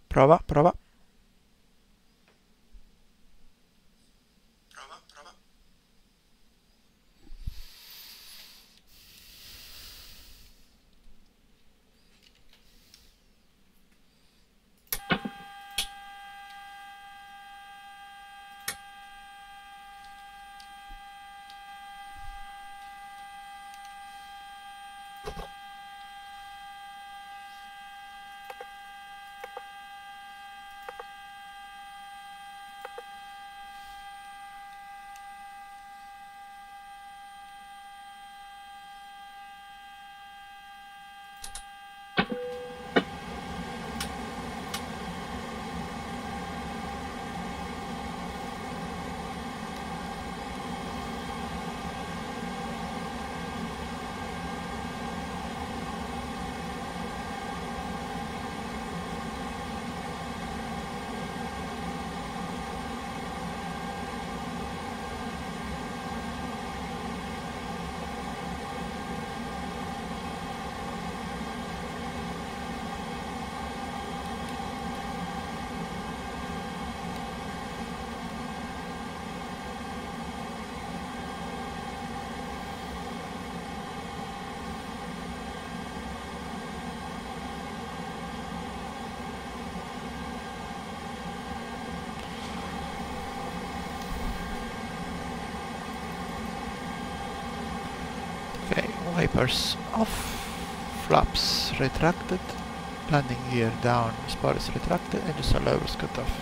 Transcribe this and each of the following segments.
Prova, prova. Okay, wipers off, flaps retracted, landing gear down, spar is retracted, and just levers cut off.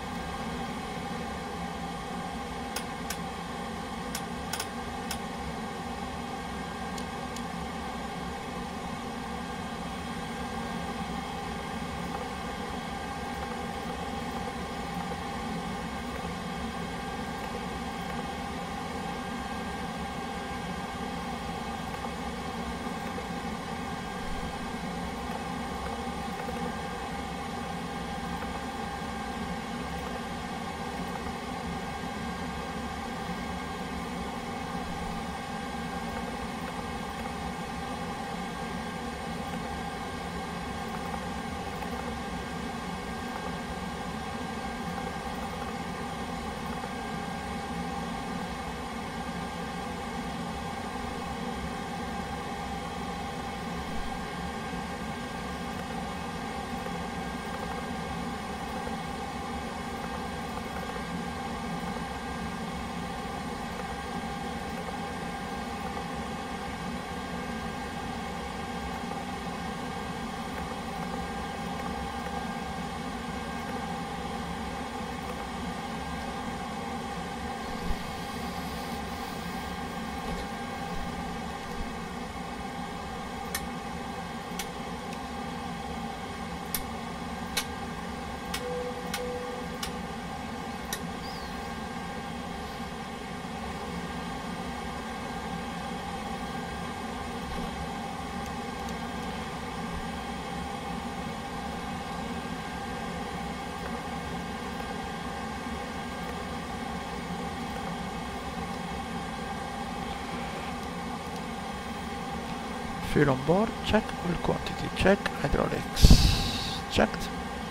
Fuel on board, check. Oil quantity, check. Hydraulics, checked.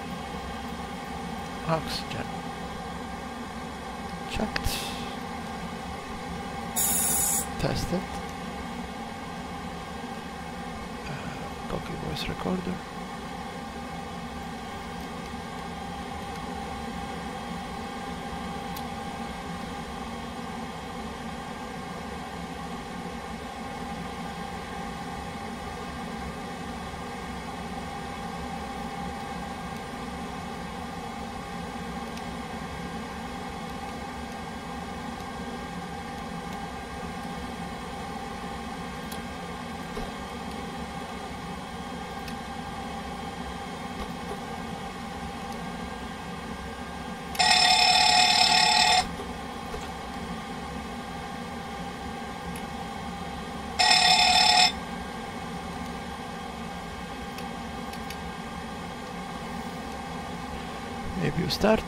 Oxygen, checked. Tested. Copy voice recorder. Maybe you start.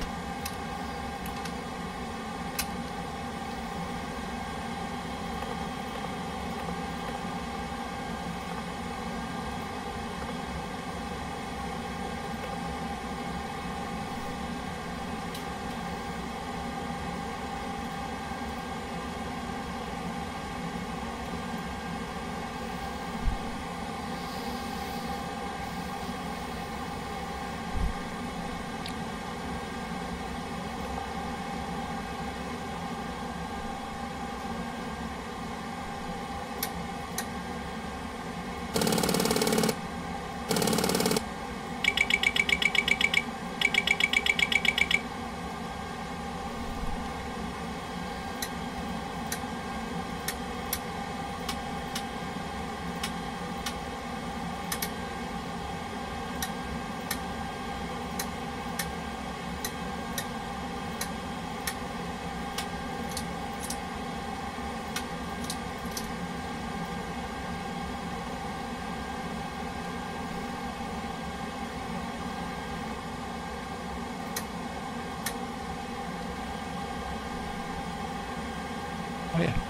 Oh yeah.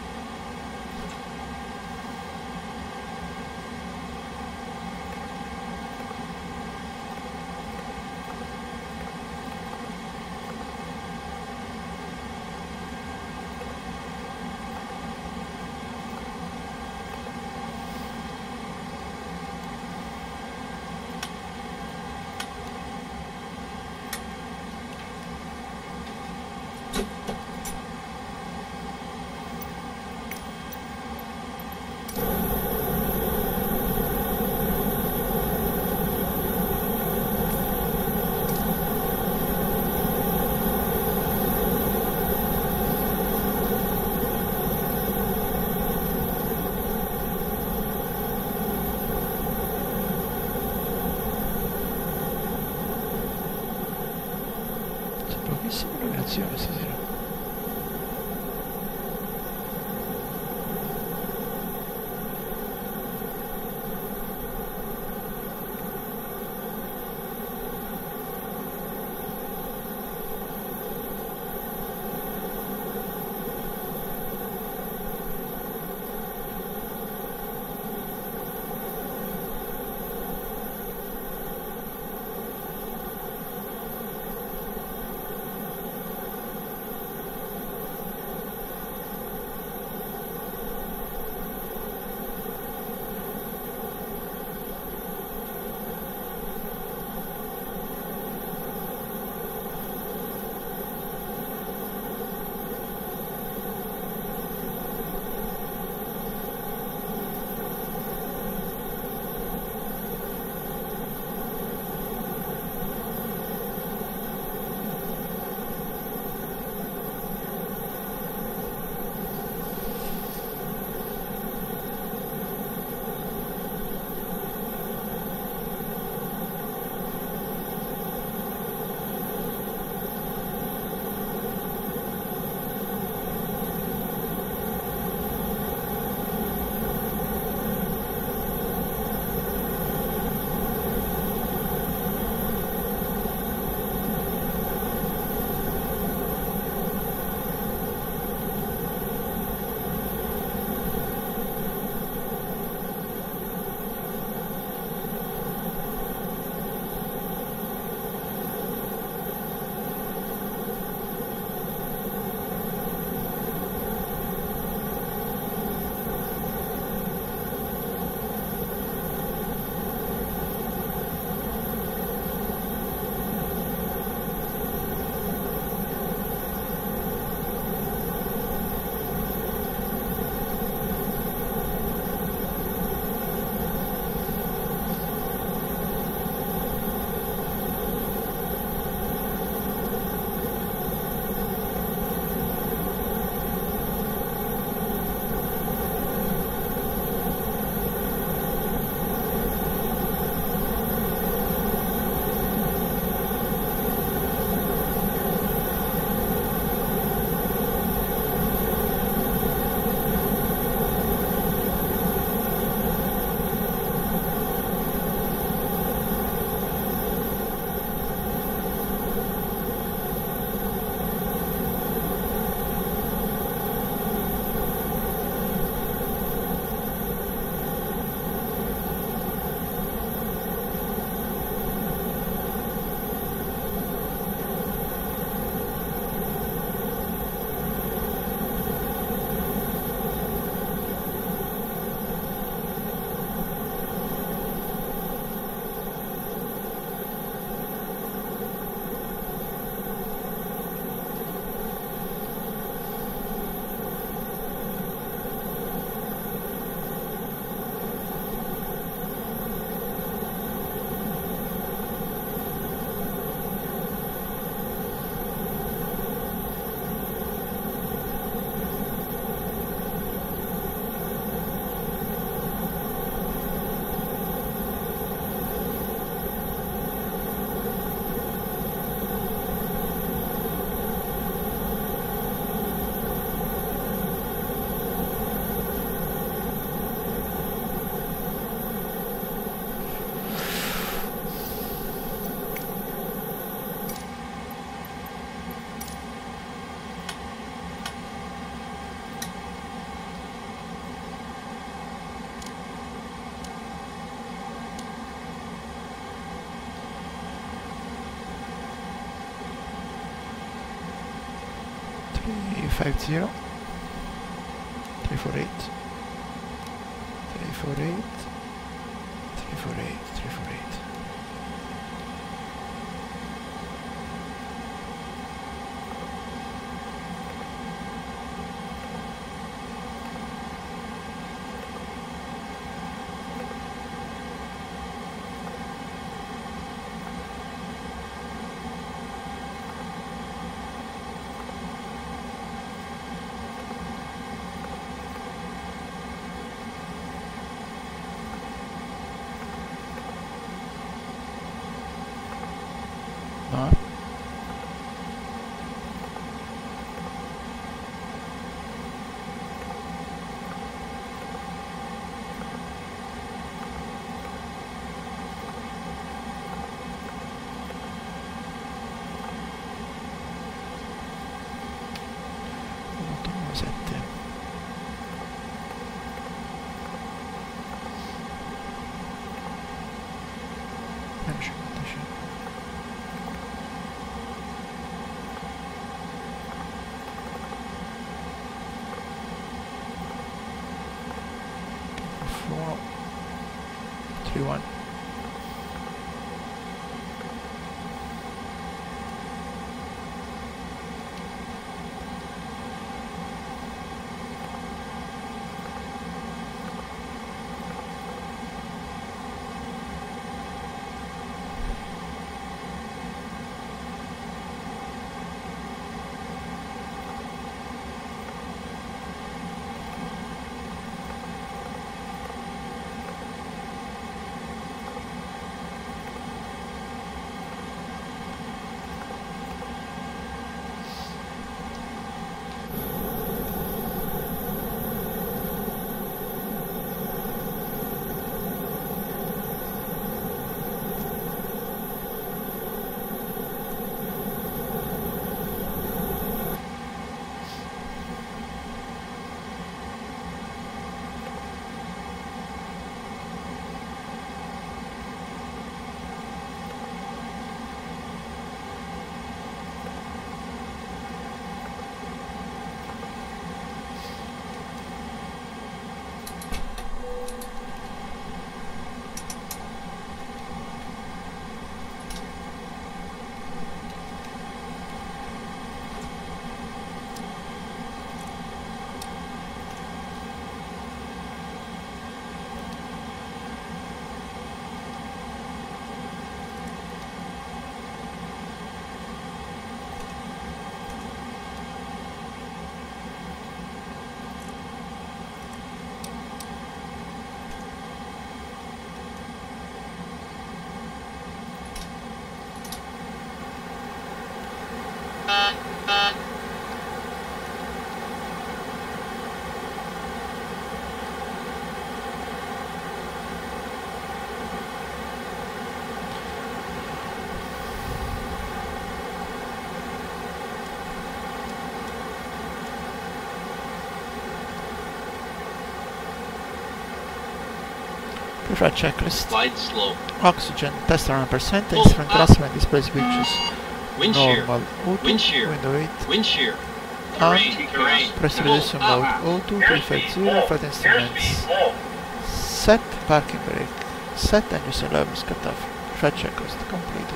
Pochissima illuminazione stasera. 350, 348, 348, 348, 348. No. Four, 3, 1. Preferred checklist. Wide slope. Oxygen test around percent. Instrument crosswind display switches. Wind shear. Normal. O2. Wind shear. Window 8. Wind shear. And Terrain. precipitation mode. O2. 350. Flight instruments. Set. Parking brake. Set. And user levels cut off. Preferred checklist completed.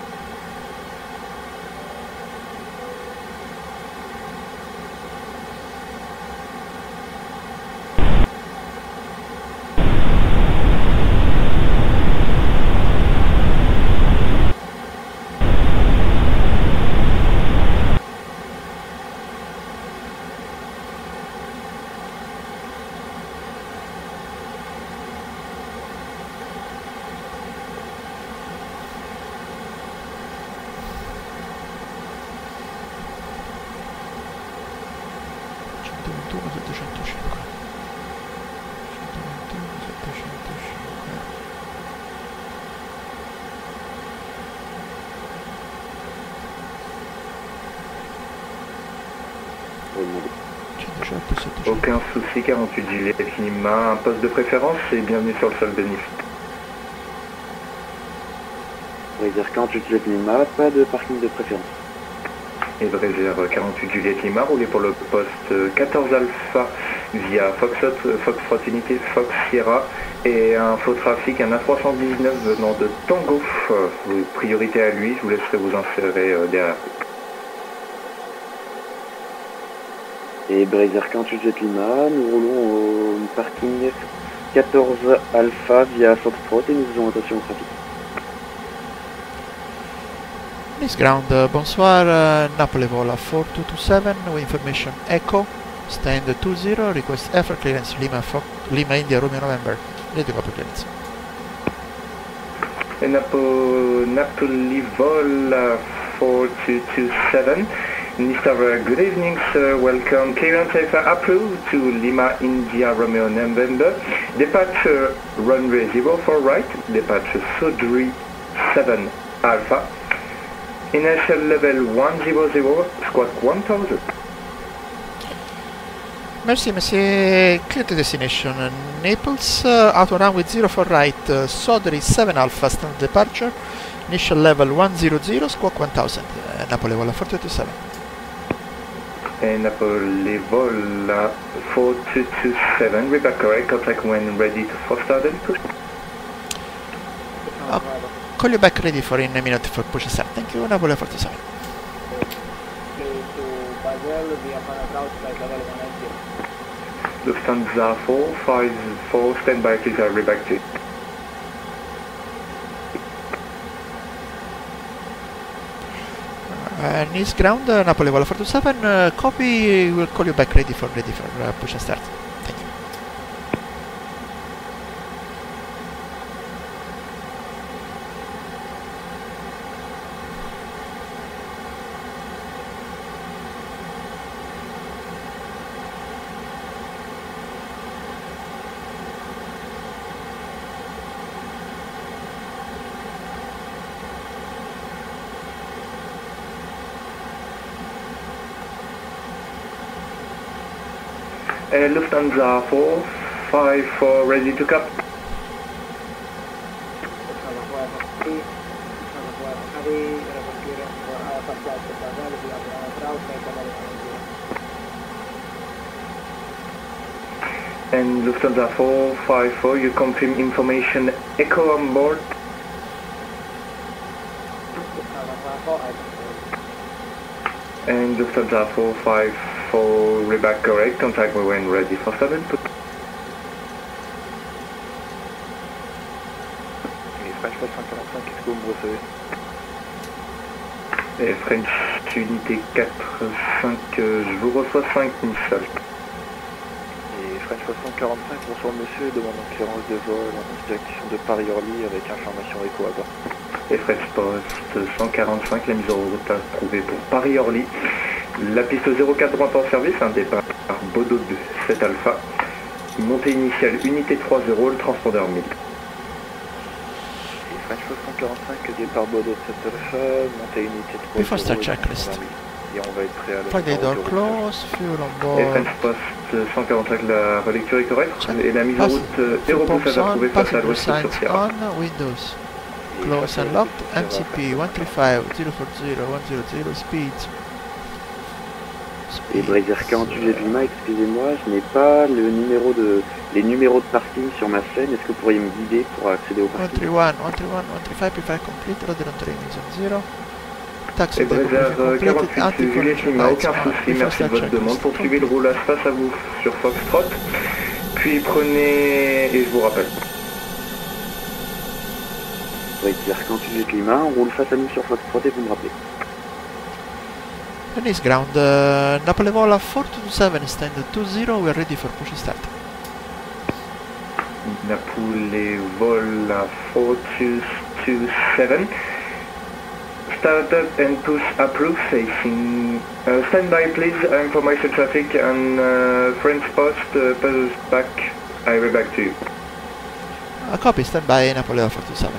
Aucun souci, 48 Juliette Lima, un poste de préférence et bienvenue sur le sol bénéfice. On va dire 48 Juliette Lima, pas de parking de préférence. Et Brésil 48 Juliette Lima, roulez pour le poste 14 Alpha via Foxtrot Unité Fox Sierra et un faux trafic, un A319 venant de Tango. Priorité à lui, je vous laisserai vous insérer derrière. Et Brésil 48 Juliette Lima, nous roulons au parking 14 Alpha via Foxtrot et nous faisons attention au trafic. Nice ground, bonsoir, Napoli Vola 4227, with information Echo, stand 20, request effort clearance Lima India Romeo November, ready to clearance. Napoli Vola 4227, Mr. Good evening sir, welcome, clearance effort approved to Lima India Romeo November, departure runway 04 right, departure Sodri 7 Alpha, inertial level 100, squawk 1000. Merci, monsieur. Clear to destination. Naples, auto runway 04 right, Sodri 7 Alpha, standard departure. Initial level 100, squawk 1000. Napoli Vola 427. And Napoli Vola 4227, reback correct, contact when ready to foster the push. Call you back ready for in a minute for push start. Thank you, Napoli 47. Lufthansa 454, stand by please, I'll reback to you. Nice ground, Napoli Vola 427, copy, we'll call you back ready for push start. Thank you. Lufthansa 454, ready to cap. And Lufthansa 454, you confirm information Echo on board. And Lufthansa 454, reback correct, contact me when ready for 7. Et French 545, qu'est-ce que vous me recevez? Et French unité 45, je vous reçois 5 Nissan. Et French 545, bonsoir monsieur, demande en clearance de vol en direction de Paris-Orly avec information écho à bord. Et French Post 145, la mise en route approuvée pour Paris-Orly. La piste 04 droite en service, un départ Bordeaux 2, 7 Alpha. Montée initiale unité 30, le transpondeur 1000. Et French 545, départ Bordeaux 7 Alpha, montée unité 30. Before start checklist. Et on va être prêt à la Flight door close, fuel on Et board. French Post 145, la relecture est correcte. Check. Et la mise en route Aéropousse à retrouver face à passenger l'ouest sur signs Sierra. on, windows close and locked, MCP 135 040 100 speed. Et Brésil 48 Juliette Lima, excusez-moi, je n'ai pas les numéros de parking sur ma scène. Est-ce que vous pourriez me guider pour accéder au parking? 131, 131, 135, prepare complete, radar on train is on 0. Taxi Et Brésil 48 Juliette Lima, aucun souci, merci de votre demande. Poursuivez le roulage face à vous sur Foxtrot. Puis prenez, et je vous rappelle. Brésil 48 Juliette Lima, on roule face à nous sur Foxtrot et vous me rappelez. Nice ground, Napoli Vola 427, stand 20, we are ready for push start. Napoli Vola 427. Startup and push approved facing. Stand by please, information traffic and French Post, pass back, I will back to you. A copy, stand by, Napoli Vola 427.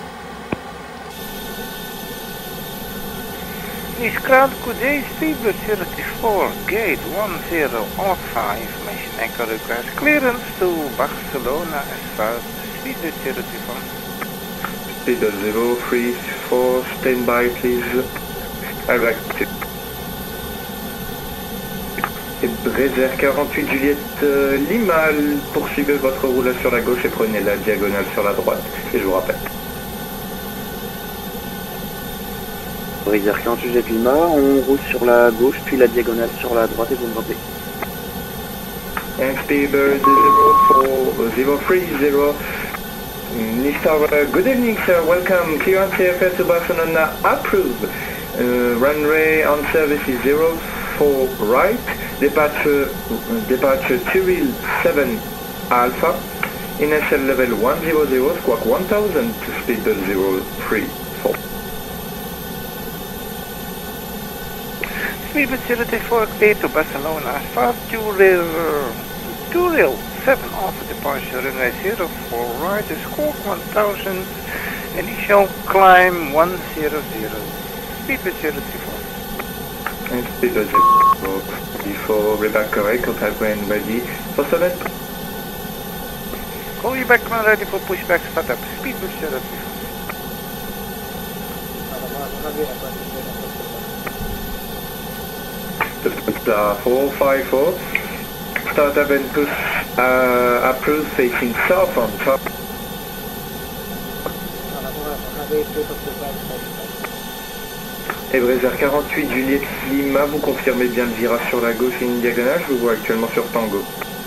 Nice ground, good day, Speedbird 34, gate 1005, mission anchor request clearance to Barcelona as far as Speedbird 34. Speed 034, stand by please, I will back to you. Et Brésil 48 Juliette Lima, poursuivez votre roulage sur la gauche et prenez la diagonale sur la droite. Et je vous rappelle. Brésil 48 Juliette Lima, on roule sur la gauche puis la diagonale sur la droite et vous me rappelez. And Speedbird 030. Mr. Good evening, sir. Welcome. Clearance AFS to Barcelona approved. Runway on service is 04 right. Departure Tyrrell 7 Alpha. Initial level 100, squawk 1000 to Speedbird 034. Speedbird 034 clear to Barcelona. Fast Tyrrell 7 Alpha departure runway 04 right. Squawk 1000. Initial climb 100. Speedbird 034. And Speedbird 034, reback correct, contact when ready for summit. Call you back when ready for pushback startup. Speedbird 034. Star 454, startup and push approved facing south on top. Et Brésil 48 Juliette Lima, vous confirmez bien le virage sur la gauche et une diagonale, je vous vois actuellement sur Tango.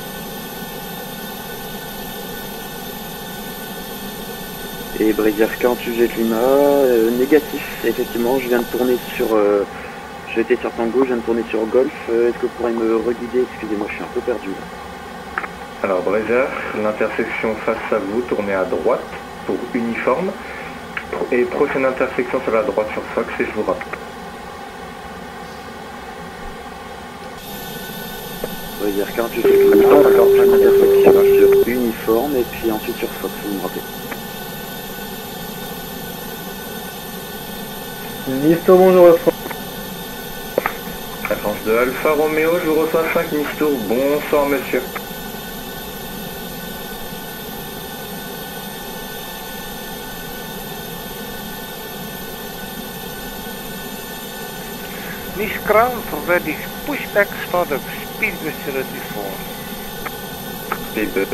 Et Brésil 48 Juliette Lima, négatif, effectivement, je viens de tourner sur... J'étais sur Tango, je viens de tourner sur Golf, est-ce que vous pourriez me reguider? Excusez-moi, je suis un peu perdu. Alors Brésil, l'intersection face à vous, tournez à droite pour uniforme. Et prochaine intersection sur la droite sur Fox et je vous rappelle. Brésil 48 Juliette Lima, alors prochaine intersection sur uniforme et puis ensuite sur Fox, vous me rappelez. Nisto, bonjour. Réponse de Alpha Romeo, je vous reçois 5 Nisto. Bonsoir monsieur. Nice ground ready. Pushback startup. Speedbird 034. Speedbird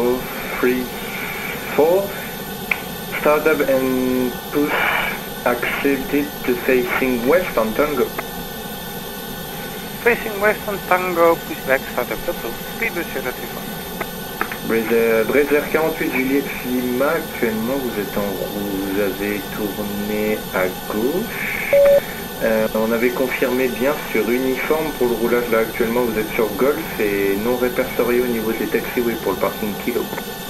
034. Startup and push accepted to facing west on Tango. Facing west on Tango. Pushback startup approved. Speedbird 034. Brésil 48 Juliette Lima, actuellement vous êtes en roue, vous avez tourné à gauche. On avait confirmé bien sur uniforme pour le roulage, là actuellement vous êtes sur Golf et non répertorié au niveau des taxiways pour le parking kilo.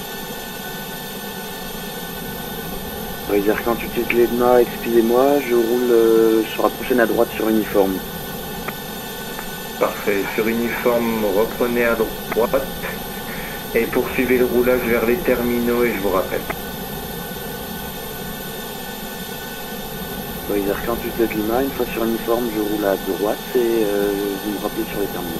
Brésil 48 Juliette Lima, excusez-moi, je roule sur la prochaine à droite sur uniforme. Parfait, sur uniforme reprenez à droite et poursuivez le roulage vers les terminaux et je vous rappelle. Brésil 48 Juliette Lima, une fois sur uniforme, je roule à droite et vous me rappelez sur les terminaux.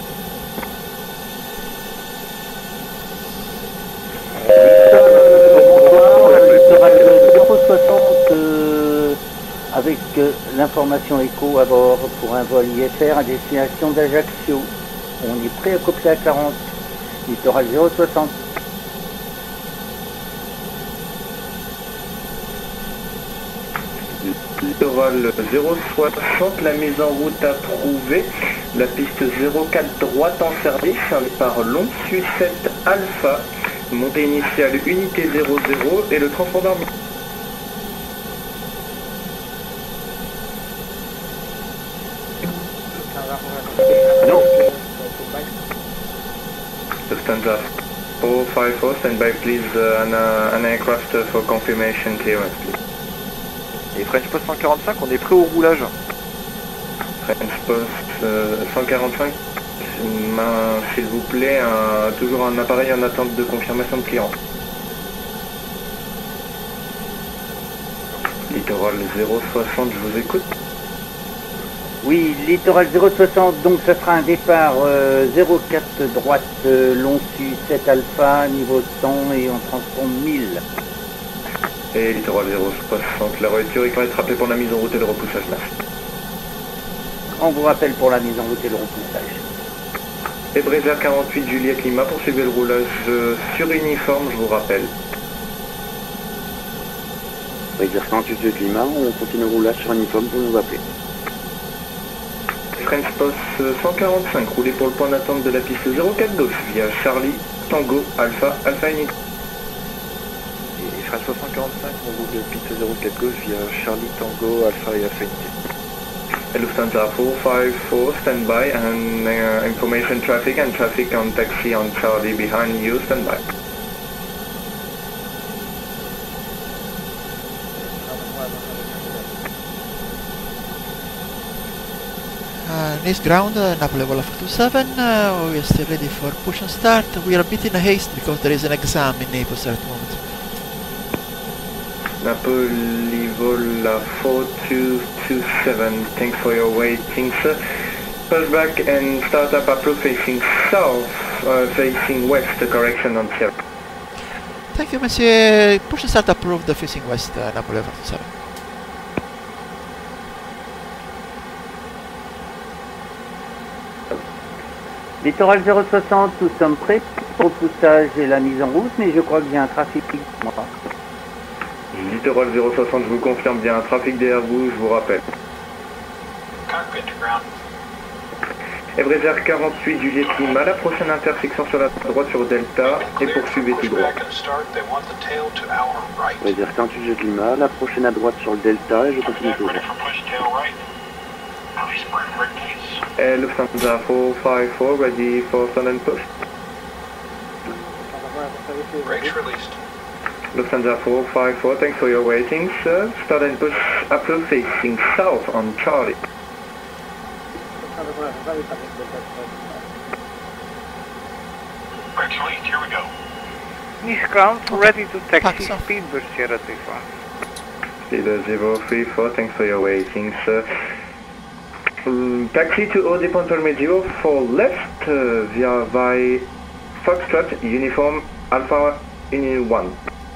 Bonsoir, 060 avec l'information écho à bord pour un vol IFR à destination d'Ajaccio. On est prêt à copier à 40. Littoral 060. Littoral 060, la mise en route approuvée. La piste 04 droite en service, un départ long, Suisse 7 Alpha, montée initiale unité 00 et le transpondeur. Non. Lufthansa 454, stand by please, an aircraft for confirmation clearance please. Et French Post 145, on est prêt au roulage. French Post 145, s'il vous plaît, toujours un appareil en attente de confirmation de clearance. Littoral 060, je vous écoute. Oui, littoral 060, donc ça sera un départ 04 droite, long sud 7 alpha, niveau 100 et on transforme 1000. Et littoral 060, la voiture est correcte, rappelez pour la mise en route et le repoussage là. On vous rappelle pour la mise en route et le repoussage. Et Brésil 48 Juliette Lima, poursuivez le roulage sur uniforme, je vous rappelle. Brésil 48 Juliette Lima, on continue le roulage sur uniforme pour nous appeler. French Post 145, roulez pour le point d'attente de la piste 04 gauche via Charlie, Tango, Alpha, Alpha Unité. Et French Post 145, on roule de piste 04 gauche via Charlie, Tango, Alpha et Alpha Unité. Lufthansa 454, stand by and information traffic and traffic on taxi on Charlie behind you, stand by. Nice ground, Napoli Volvo 427, we are still ready for push and start. We are a bit in haste because there is an exam in Naples at the moment. Napoli Vola 4227, thanks for your waiting, sir. Push back and start up approach facing south, facing west, correction on Sierra. Thank you, monsieur. Push and start approved facing west, Napoli 427. Littoral 060, nous sommes prêts pour le poussage et la mise en route, mais je crois qu'il y a un trafic. Littoral 060, je vous confirme bien un trafic derrière vous, je vous rappelle. Et Brésil 48 Juliette Lima, la prochaine intersection sur la droite sur Delta et poursuivez tout droit. Brésil 48 Juliette Lima, la prochaine à droite sur le Delta et je continue tout droit. Et Lufthansa 454, ready for start and push. Lufthansa 454, thanks for your waiting, sir. Start and push approach facing south on Charlie. Here we go. Nice ground, ready to taxi, Pax. Speedbird Sierra 34. Speedbird 034, thanks for your waiting, sir. Taxi to Audi Pontorme 04 left via by Foxtrot, uniform Alpha in 1.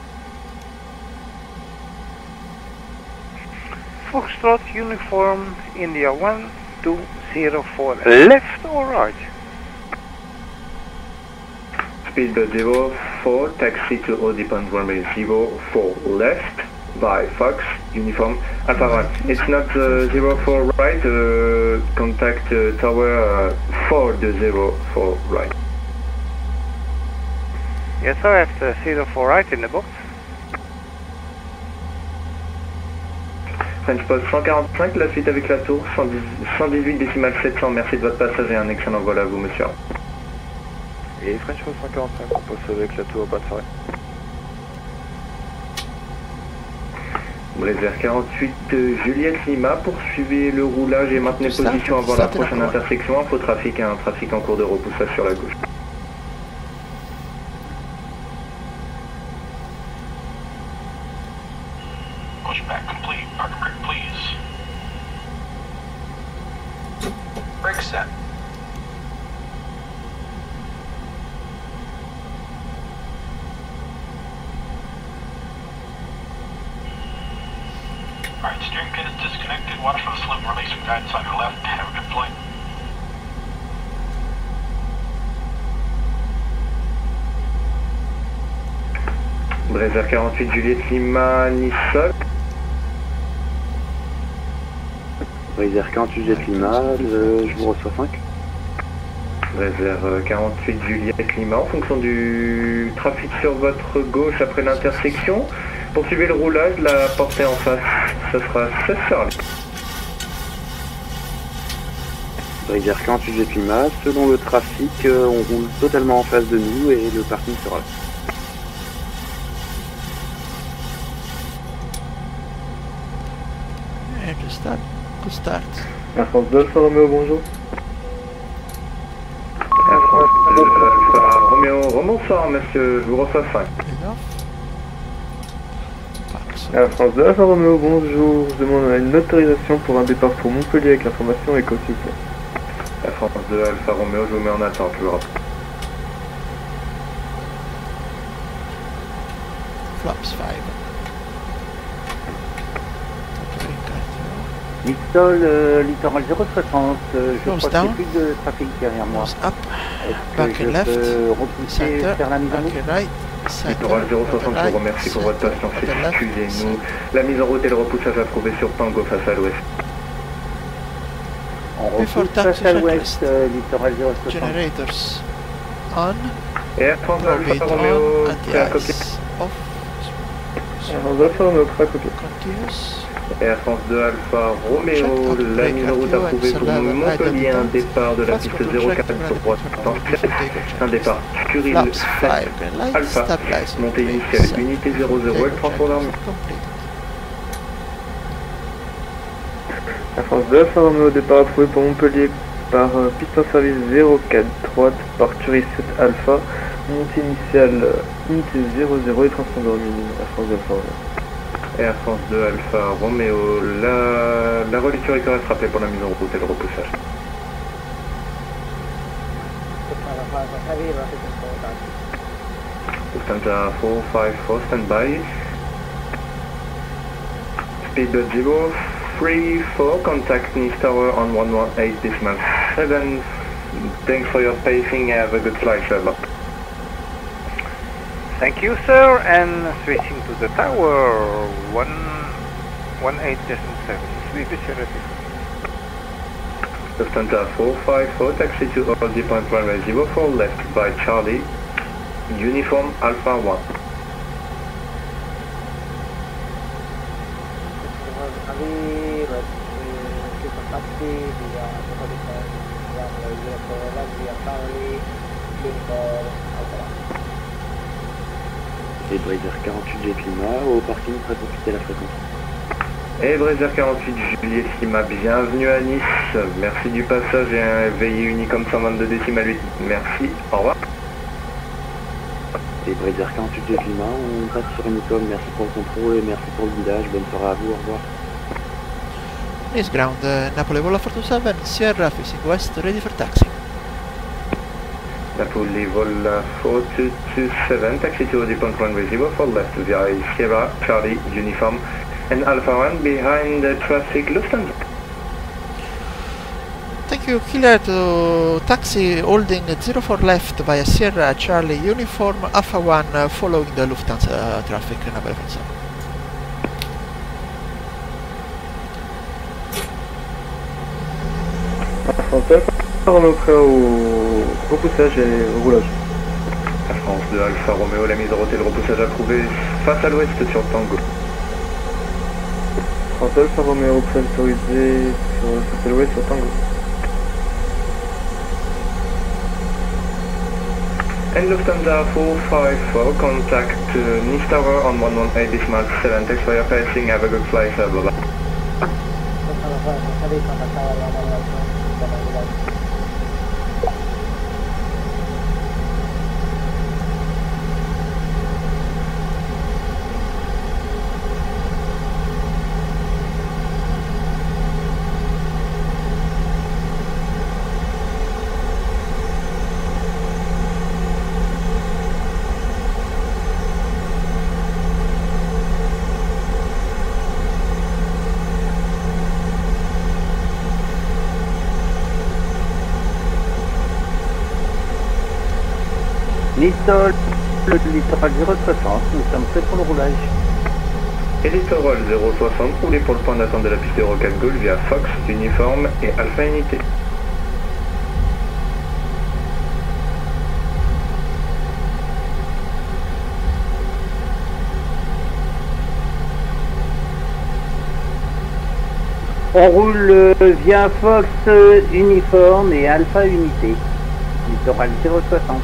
Foxtrot, uniform, India 1204. Left or right? Speedbird 04, taxi to Audi Pontorme 04 left by Fox, uniform Alpha 1. It's not 04 right, contact tower 404 right. Yes, I have the 04 right in the box. French Post 145, la suite avec la tour, 118 décimales 700, merci de votre passage et un excellent vol à vous, monsieur. Et French Post 145, on passe avec la tour, bonne soirée. Brésil 48 Juliette Lima, poursuivez le roulage et maintenez position avant la prochaine intersection. Infotrafic et un trafic en cours de repoussage sur la gauche. Pushback complete. Parking brake, please. Brake set. Alright, steering pin is disconnected. Watch for the slip and release from guidance on your left. Have a good flight. Brésil 48 Juliette Lima, Nissan. Brésil 48 Juliette Lima, je vous reçois 5. Brésil 48 Juliette Lima, en fonction du trafic sur votre gauche après l'intersection. Poursuivez le roulage, la portée en face, ce sera 16 Charlie. Brésil 48 Juliette Lima, selon le trafic, on roule totalement en face de nous et le parking sera là. And just start. Good start. Air France 2, Alfa Romeo, bonjour. Air France 2, Alpha Romeo, bonsoir monsieur, je vous reçois 5. Enough. Pax. Air France 2, Alfa Romeo, bonjour. Je demande une autorisation pour un départ pour Montpellier avec l'information éco, s'il vous plaît. Air France 2, Alpha Romeo, je vous mets en attente, je vous rappelle. Flaps 5. Listol, littoral 060, je Nose crois down. qu'il n'y a plus de trafic derrière moi. Nose up, Est-ce back que je and left, peux repousser center, vers la mise en back route? and right, center, Littoral 060, je vous remercie pour votre patience, excusez-nous. La mise en route et le repoussage approuvés sur Tango face à l'ouest. On Before repousse taxi face à l'ouest, checklist. littoral 060. Generators on, Air France orbit Alpha on, Romeo, prêt à copier. anti-ice off, Alpha Romeo prêt à copier. continuous. Air France 2 Alpha Romeo, la mise en route approuvée pour Montpellier, un départ de la piste 04 pour droite potentielle, un départ Curie Flaps 7 5 green light, Alpha, stabilizer. montée initiale unité 00 et transport d'armes. Complete. Air France 2 Alpha Romeo, départ approuvé pour Montpellier par piste en service 04 droite par Curie 7 Alpha, montée initiale unité 00 et transport dormi. Air France 2 Alpha Romeo. Air France 2 Alpha Romeo, la reliture est correcte, rappelée pour la mise en route et le repoussage. Lufthansa 454, stand by. Speedbird 034, contact Nice Tower on 118.7. Thanks for your pacing, have a good flight, sir. Thank you, sir, and switching to the tower, 118.7, Swedish Heritage. Lufthansa 454, taxi to Orly point runway 04 left by Charlie, uniform Alpha 1. Et Blazer 48 Jet Lima au parking prêt pour quitter la fréquence. Et Blazer 48 Juliet Lima, bienvenue à Nice. Merci du passage et un veillé Unicom 122 décimal 8. Merci, au revoir. Et Blazer 48 Jet Lima, on passe sur Unicom, merci pour le contrôle et merci pour le guidage, bonne soirée à vous, au revoir. Nice ground, Napoli Vola 427, Sierra facing west, ready for taxi. Napoli Vol 427, taxi to Orly point runway 04 left via Sierra, Charlie, uniform, and Alpha 1 behind the traffic Lufthansa. Thank you, clear to taxi holding 04 left via Sierra, Charlie, uniform, Alpha 1 following the Lufthansa traffic, Napoli Fonsa. Air France 2 Alpha Romeo prêt au repoussage et au roulage. Air France 2 Alpha Romeo, la mise en route et le repoussage approuvé face à l'ouest sur Tango. France 2 Alpha Romeo, repoussage autorisé sur l'ouest sur Tango. And Lufthansa 454, contact Nice Tower on 118.7, thanks for your passing, have a good flight, blah blah. Listol, le littoral 060, nous sommes prêts pour le roulage. Et littoral 060, roulé pour le point d'attente de la piste 04 Golf via Fox, uniforme et Alpha Unité. On roule via Fox uniforme et Alpha Unité. Littoral 060.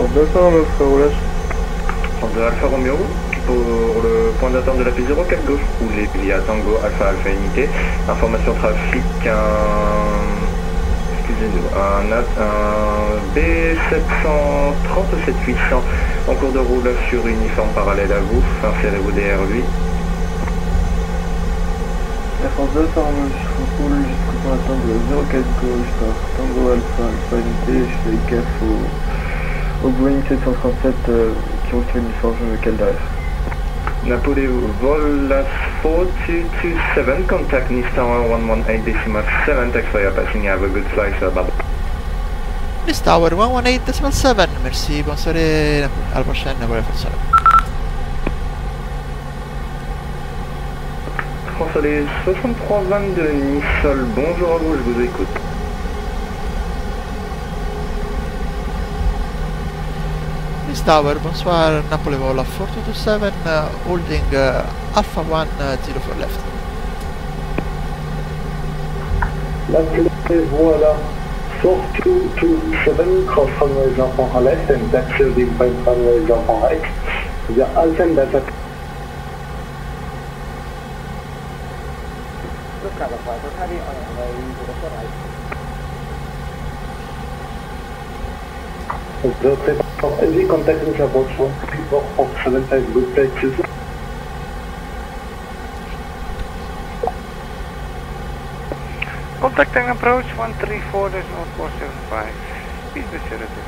France 2 Alpha Romeo, feu roulage. France 2 Alpha Romeo, pour le point d'attente de la piste 04 gauche, roulé via Tango Alpha Alpha Unité. Information trafic, un B730 7800 en cours de roulage sur uniforme parallèle à vous, insérez-vous derrière lui. Air France 2 Alpha Romeo, je roule jusqu'au point d'attente de 04 gauche par Tango Alpha Alpha Unité. Je fais gaffe au Boeing 737 qui roule sur uniforme, je me cale derrière. Napoléon, vol 4227, contact Nice Tower 118.7, thanks for your passing, have a good flight, sir, bye. Nice Tower 118.7, merci, bonne soirée, à la prochaine, Napoli Alpha 7. Français 6322 Nissol, bonjour à vous, je vous écoute. Nice Tower, bonsoir, Napoli Vola 4227, holding Alpha 104 left. Napoli Vola 4227, cross runway jump on left and taxi leading point runway jump on right. The Alpha and Delta. Heavy contact with approach 134.75 good places. Contacting approach 134.0475. Speed facility.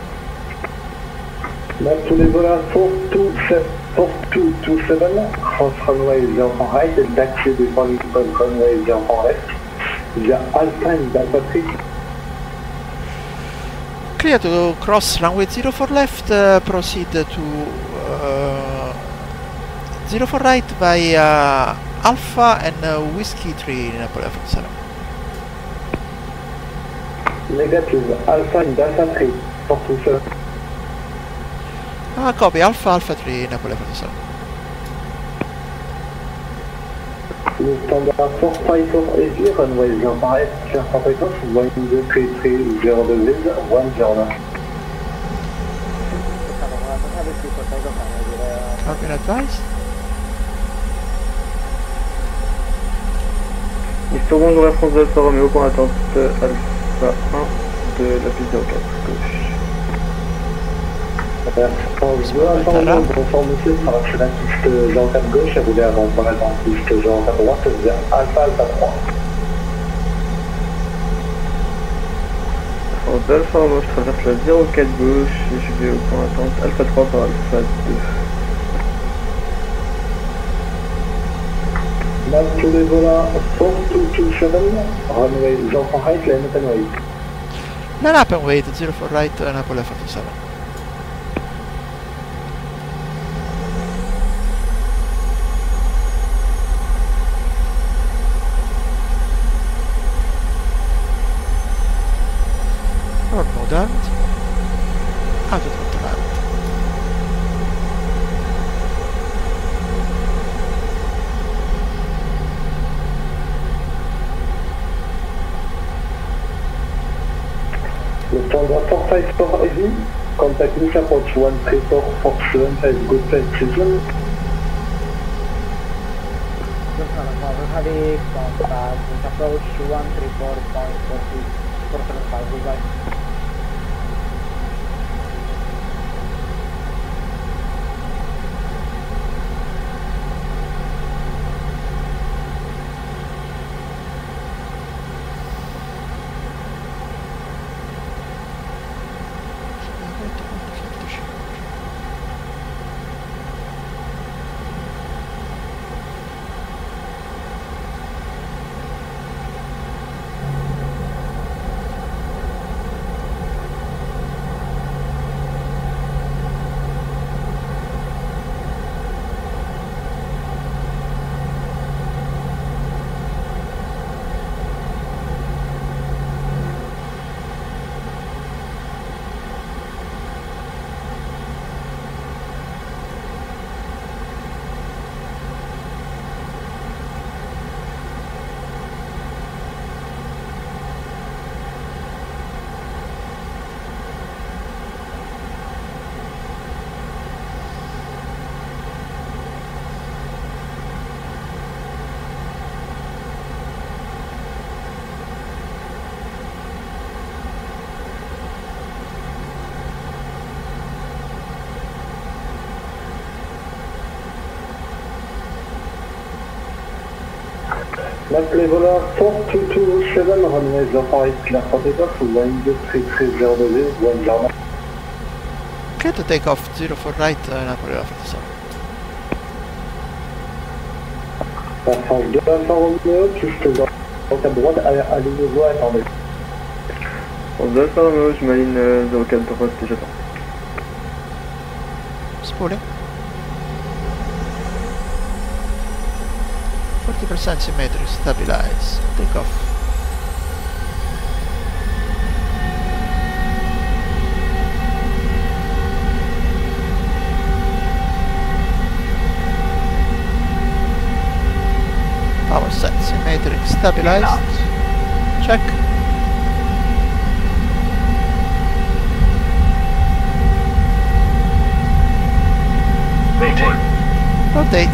Napoli Vola 4227, cross runway jump on right and taxi leading point runway jump on left. The Alpha and Delta 3. Clear to cross runway 04 left, proceed to 04 right via Alpha and Whiskey 3 Napoli Alpha 7. Negative, Alpha and Delta 3, 427. Copy, Alpha 3 Napoli Alpha 7. Le standard 454 heavy, runway 05 right, clear for takeoff, 1233 0 degrees, 109. Copy and advise. Histoire bonjour Air France 2 Alpha Romeo, point d'attente Alpha 1 de la piste 04 gauche. Air France 2 Alpha Romeo, bonsoir monsieur, traversez la piste 04 gauche et roulez avant pour la piste 04 droite via Alpha Alpha 3. Air France 2 Alpha Romeo, je traverse la 04 gauche et je vais au point d'attente Alpha 3 par Alpha 2. Napoli Vola 4227, runway 04 right, line up and wait. Line up and wait, 04 right, Napoli Alpha 7. Or modern, autothrottle. Le standard 454 heavy, contact Nice approach 134.475 good precision. Heavy contact with approach 134.475 goodbye. Naplevola 4227, runway 05, clear for takeoff, Wind 3302, 109. Clear to take off 04 right, Napoli 47. En France 2 Alpha Romeo, touche dans ta droite, alignez-vous, attendez. France 2 Alpha Romeo, je m'aligne 04 droite et j'attends. Spooling. 40% symmetric, stabilize, take off. Power set, symmetric, stabilized. Check. Rotate.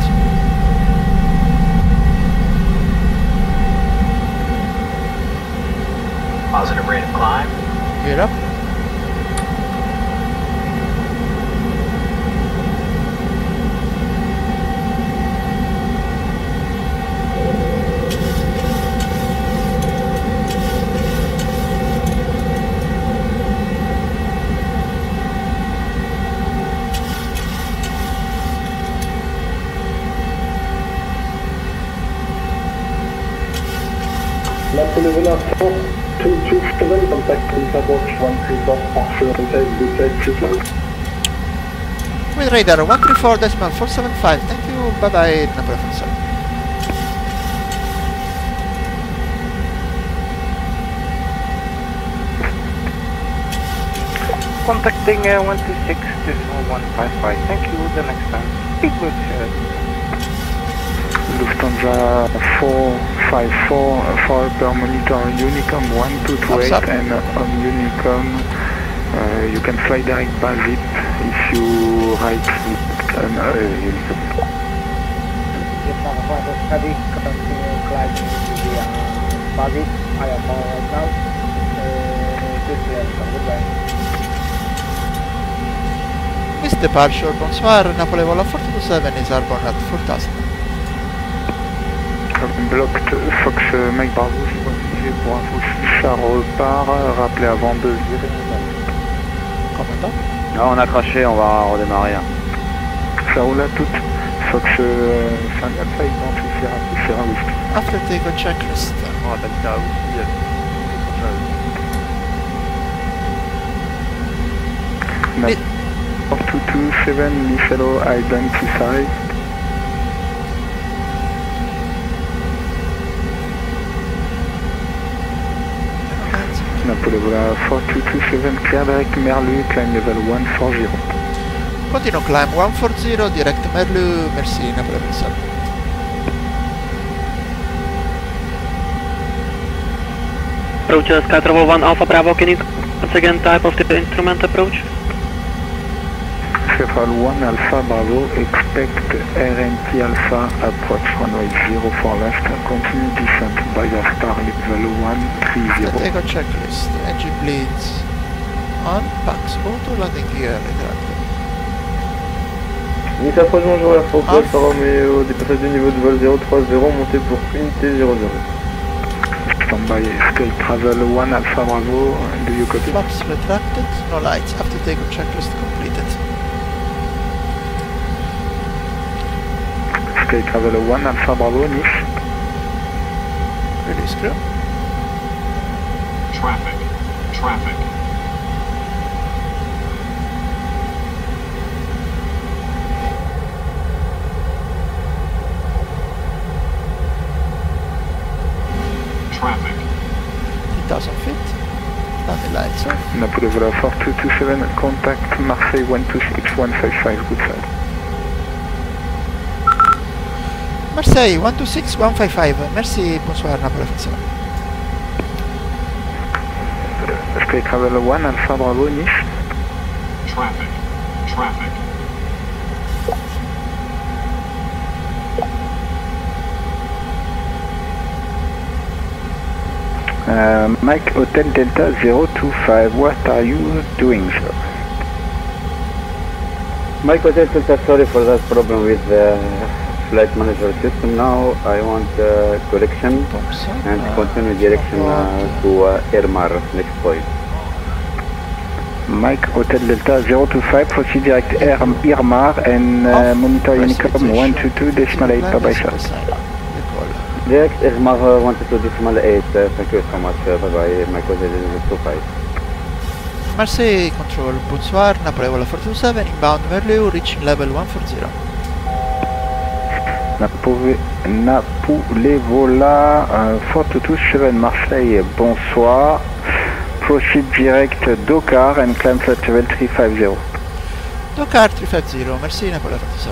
Positive rate of climb. Gear up. Naplevola 4227, contact Alpha Box 134, partial rotate, decide, super. With radar 134.475. Thank you. Bye bye, Napoli 47. Contacting 126.155. Thank you. The next time. Speedbird Lufthansa 454 for per monitor Unicom 1228 and on Unicom you can fly direct BASIP if you right click on Unicom. Study, continue climbing to the BASIP. I am on right now. Goodbye. This departure, bonsoir, Napoli 427 is airborne at 4000. Blocked Fox Mike Bravo, je vois que pour info si ça repart, rappelez avant de virer. Commandant. Ah, on a craché, on va redémarrer. Ça roule à toute. Fox 5 Alpha identifié, Sierra Whisky. After take a checklist. On rappelle Sierra Whisky. 227 Buffalo identified. Napoli 4227 clear direct Merlu, climb level 140. Continue climb 140, direct Merlu, merci Napoli 47. Approach Sky Travel 1 Alpha Bravo, can you once again type of the instrument approach? Sky 1 Alpha Bravo, expect RNT Alpha approach runway 04 left, continue descent by the star level 130. Take a checklist, engine bleeds on, packs, auto, landing gear, retracted. Unité approche, bonjour, Air Force Alpha Romeo, dépassage du niveau de vol 030, montée pour unité 00. Standby, Sky Travel 1 Alpha Bravo, do you copy? Flaps retracted, no lights, after take a checklist completed. Sky Travel 1 Alpha Bravo, Nice. Release crew. Traffic. Traffic. Traffic. 3,000 feet. Down the lights off. Napoli 4227, contact Marseille 126155, good side. Marseille 126155. Merci, bonsoir Napoli 47. Sky Travel 1 Alpha Bravo, Nice. Traffic. Traffic. Mike Hotel Delta 025, what are you doing, sir? Mike Hotel Delta, sorry for that problem with the flight manager system now. I want correction and continue direction to Ermar, next point. Mike, Hotel Delta 025, proceed direct Irmar and monitor Unicom 122.8 per bypass. Direct Irmar 122.8, thank you so much, bye bye, Mike Hotel 025. Marseille Control, bonsoir, Napoli 427, inbound Merleux, reaching level 140. Napoli Vola 427 Marseille, bonsoir. Proceed direct Dakar and climb flight level 350. Dakar 350, merci Napoli 427.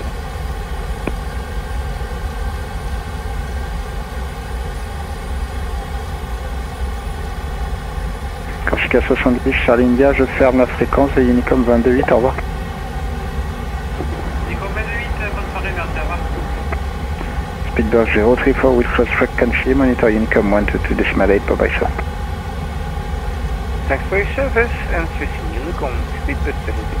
Corsica 70 Charlie India, je ferme la fréquence et Unicom 22.8, au revoir. Unicom 22.8, bonne soirée, merci, au revoir. Speedbird 034 with cross frequency, monitor Unicom 122.8 per bypass. Thanks for your service and switching Unicom, Speedbird 034.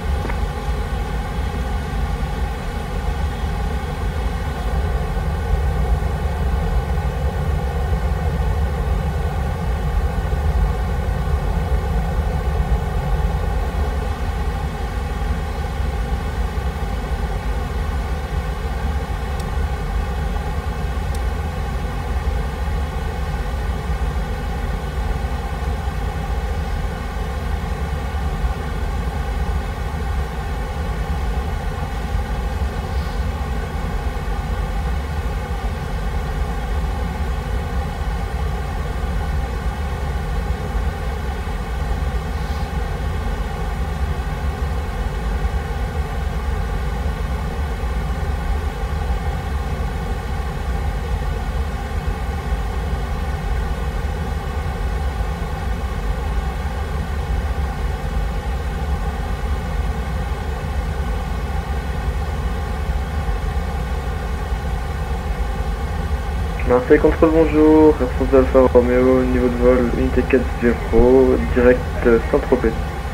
Marseille Contrôle, bonjour, Air France Alpha Romeo, niveau de vol unité 40, direct Saint-Tropez.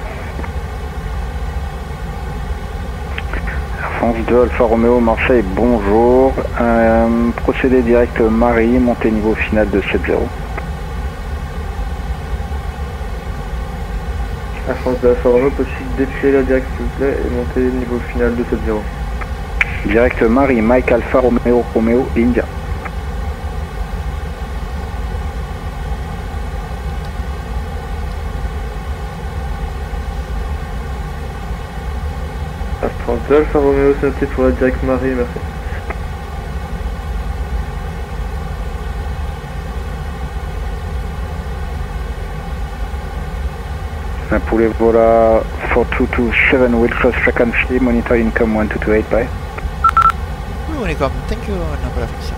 Air France 2 Alpha Romeo Marseille, bonjour. Procédé direct Marie, montée niveau final de 7-0. Air France 2 Alpha Romeo, possible d'écrire la direct s'il vous plaît et monter niveau final de 7-0. Direct Marie, Mike Alpha Romeo, Romeo, India. Air France 2 Alpha Romeo, c'est noté pour la direct Marie, merci. Napoli Vola 4227 will cross frequency, monitor Unicom 1228, bye. Unicom, thank you, Napoli 427.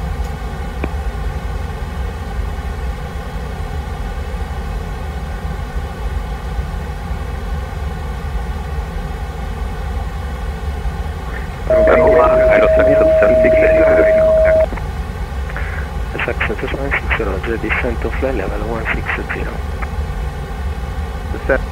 The descent of flight level 160. Descent.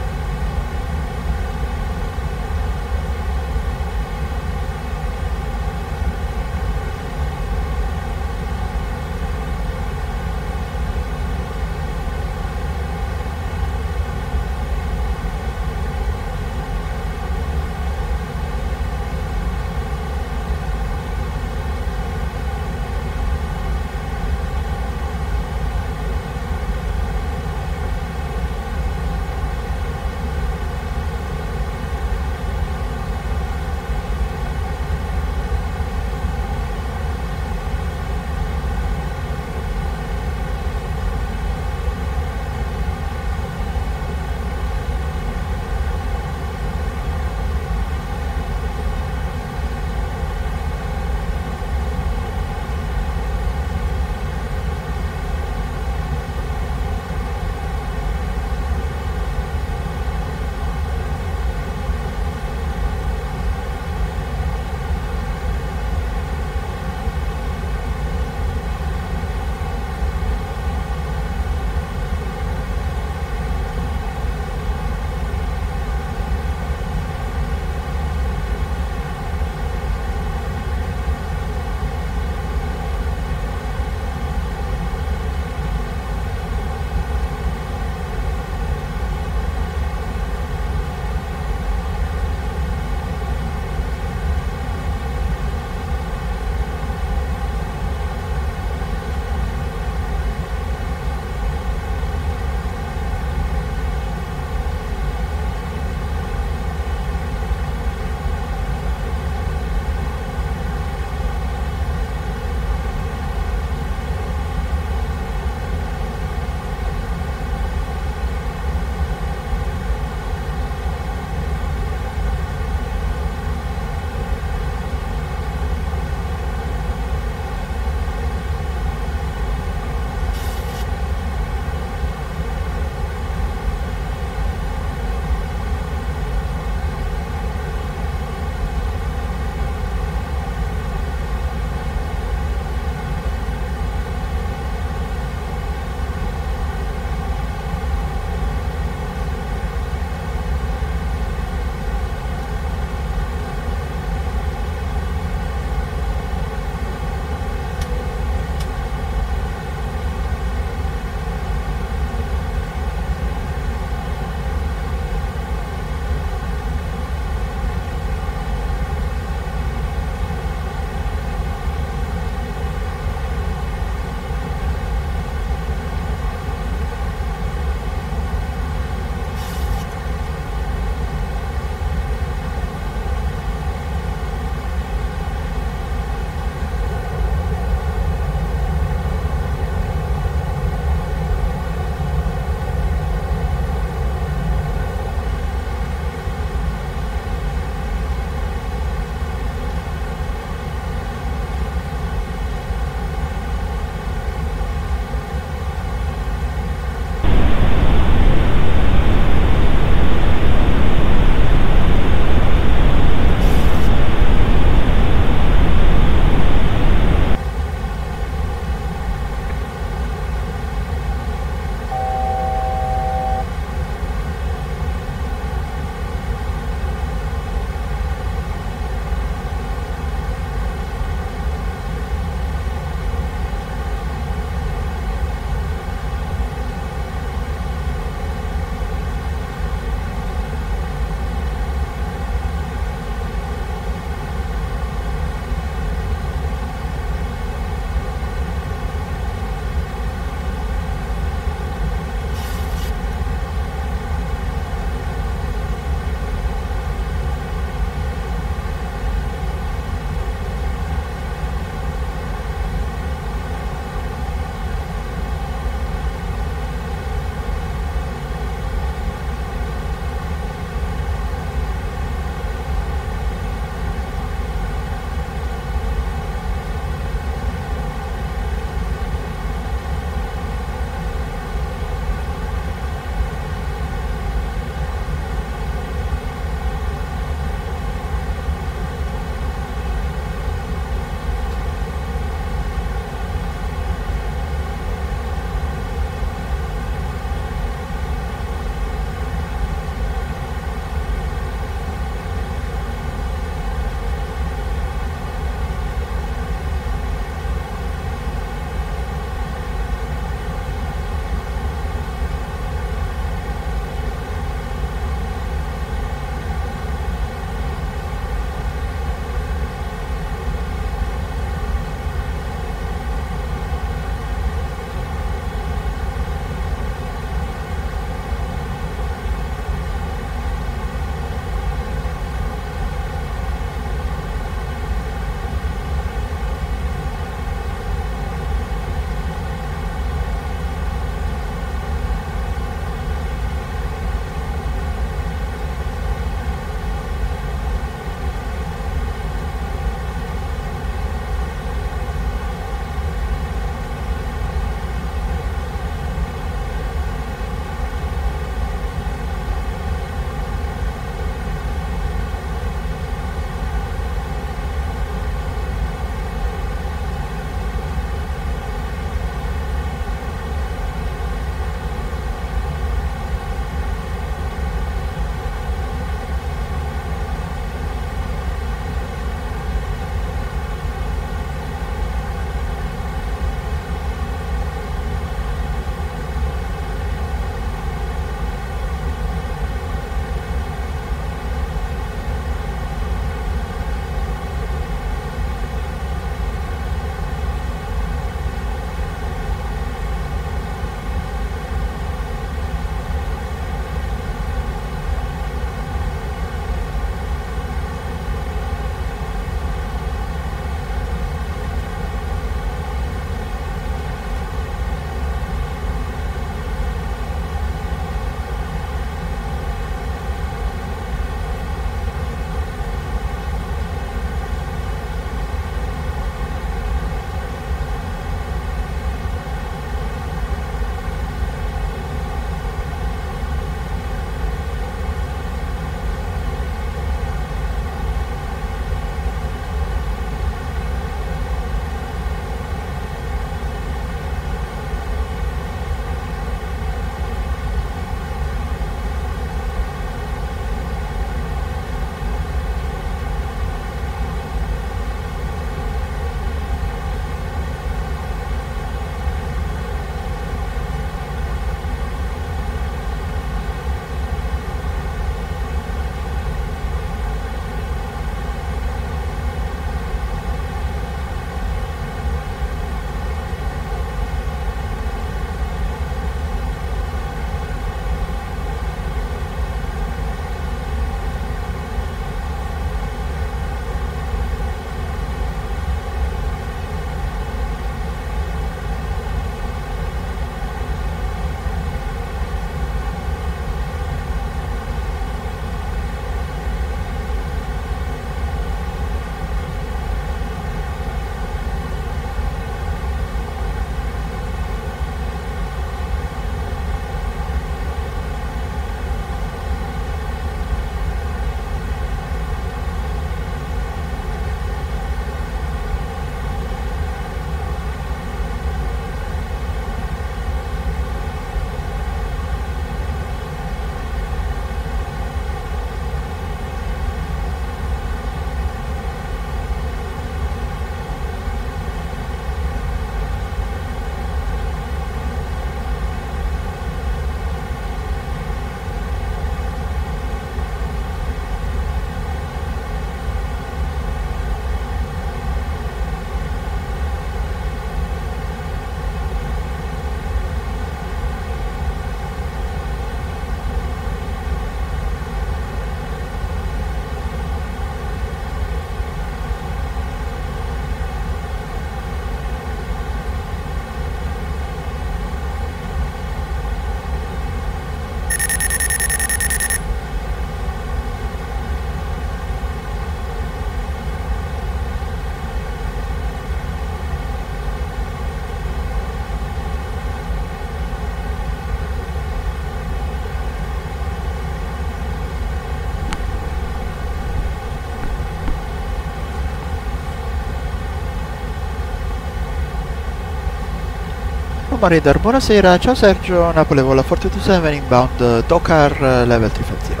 Roma Radar, buonasera, ciao Sergio, Napoli vola 427 inbound, Dokar level 350.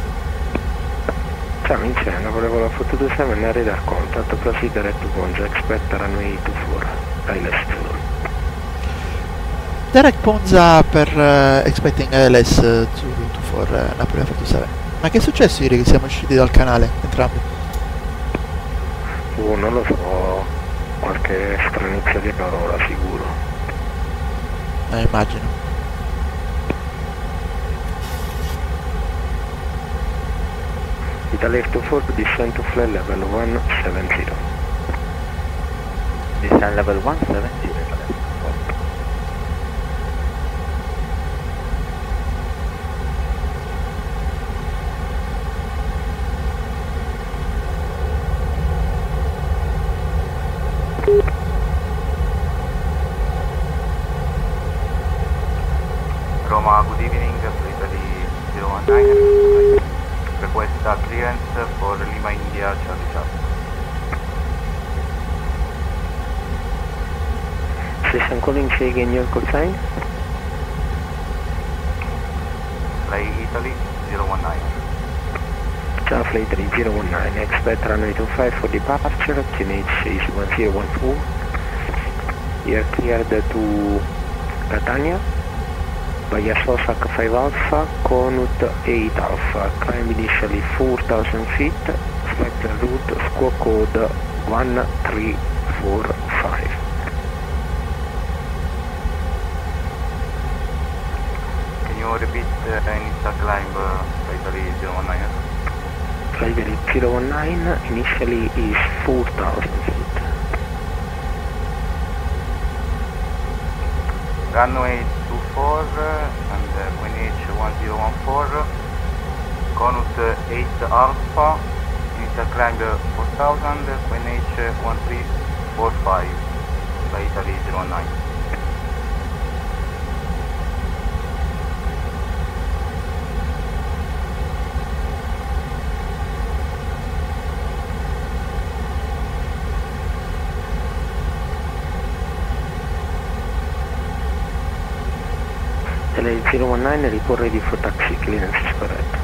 Ciao Vincenzo, Napoli vola 427 Radar contact, proceed direct to Ponza, expect runway 24, ILS 2. Direct Ponza per expecting ILS 224 Napoli 427. Ma che è successo ieri che siamo usciti dal canale, entrambi? Non lo so, qualche stranezza di parola sicuro. Immagino. Italia 24, descent to flight level 170. Descent level 170. Roma, good evening, Italy 019, request clearance for Lima India, Charlie Charlie. Station calling, say again your call sign. Fly Italy 019. Ciao Fly Italy 019, expect runway 25 for departure, QNH is 1014. You're cleared to Catania. Via Sosak 5 Alpha, Conut 8 Alpha, climb initially 4,000 feet, select route, squawk code 1345. Can you repeat initial climb, Fly Italy 019? Fly Italy 019 initially is 4,000 feet. Runway 24 and QNH 1014, Conut 8 Alpha, initial climb 4000, QNH 1345, Fly Italy 09. Italy 019, report ready for taxi, clearance is correct.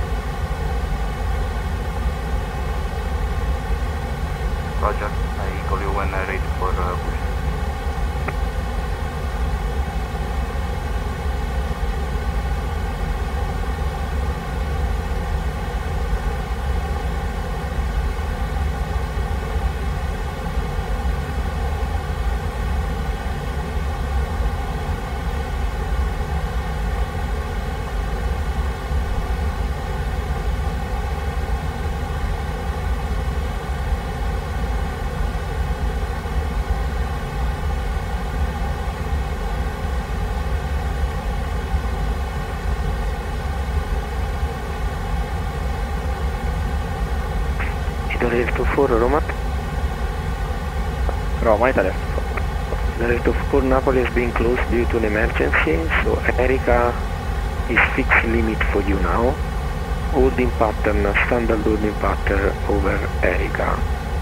Roger, I call you when ready for push. Italia 24 Roma. Roma, Italia 24. Italia 24 Napoli has been closed due to an emergency, so Erica is fixed limit for you now. Holding pattern, standard holding pattern over Erica.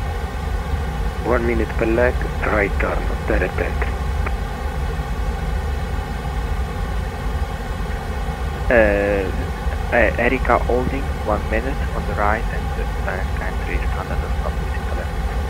1 minute per leg, right turn, direct entry. Erica holding 1 minute on the right and direct entry standard stop with Italy.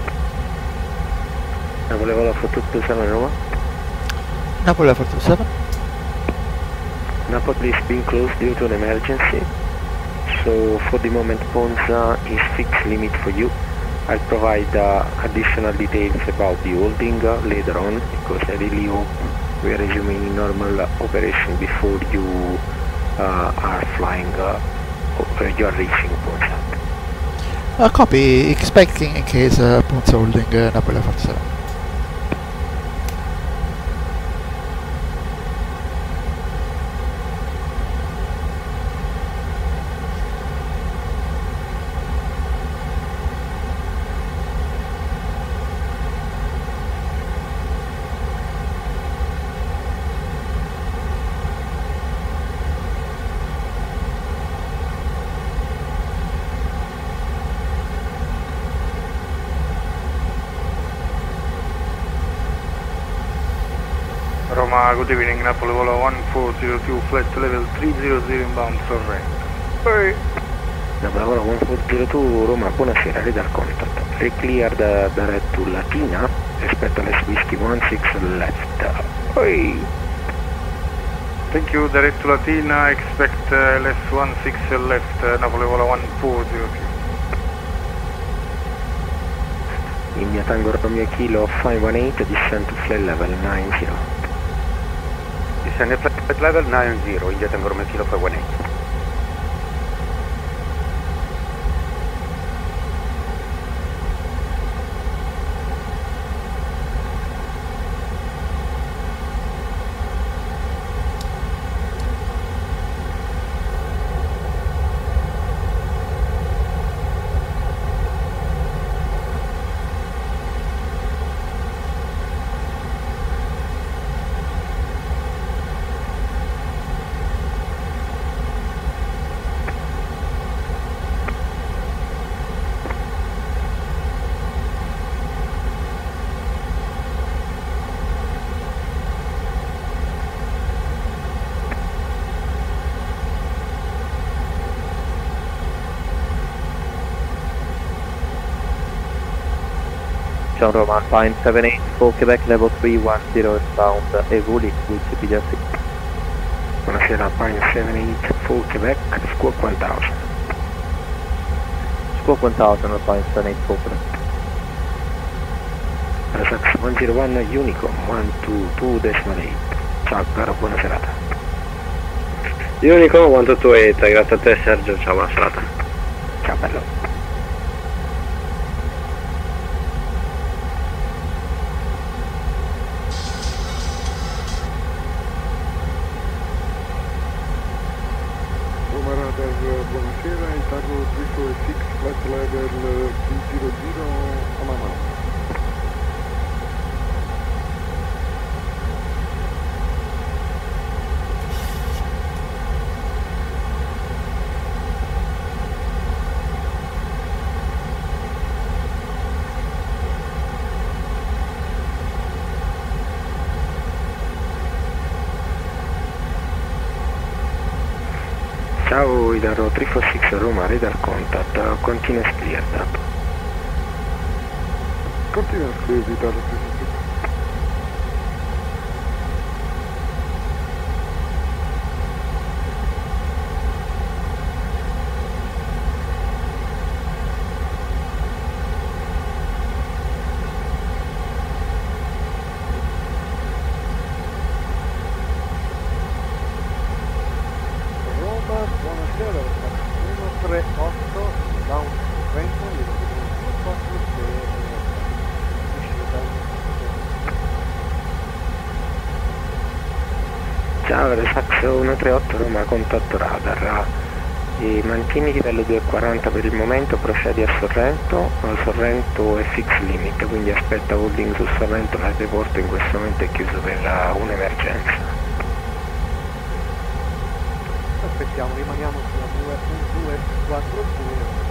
Napoli vola 427 Roma. Napoli 427. Napoli is being closed due to an emergency, so for the moment Ponza is fixed limit for you. I'll provide additional details about the holding later on, because I really hope we are resuming normal operation before you are flying, you are reaching Ponza. Copy, expecting in case Ponza holding Napoli 47. Roma, good evening, Napoli Volo 1402, flight level 300 inbound Sorrento. Poi. Napoli Volo 1402, Roma, buonasera, radar contact. Recleared direct to Latina, expect less whiskey 16 left. Poi. Thank you, direct to Latina, expect less 16 left, Napoli Volo 1402. India Tango Romeo Kilo 518, descend to flight level 90. Descend to flight level 90, India Tango Romeo Kilo 518. John Roman, Pine 78 for Quebec, level 310 inbound, Evoli with CPJ 6. Buonasera, Pine 78 for Quebec, squawk 1000. Squawk 1000 on Pine 78 for Quebec. Resax 101 Unicom 122.8. Ciao caro, buona serata. Unicom 128, grazie a te Sergio, ciao, buona serata. Ciao bello. Buonasera, Itarro 346, flight level 300 a Mama. Ciao Idarro 346 Roma, radar contact, continuous cleared. Continuous cleared, Idarro 346. Buonasera, 138 down Trento, Ciao Resax 138 Roma, contatto radar. E mantieni livello 240 per il momento, procedi a Sorrento. Sorrento è fix limit, quindi aspetta holding su Sorrento, l'aeroporto in questo momento è chiuso per un'emergenza. Aspettiamo, rimaniamo sulla 242.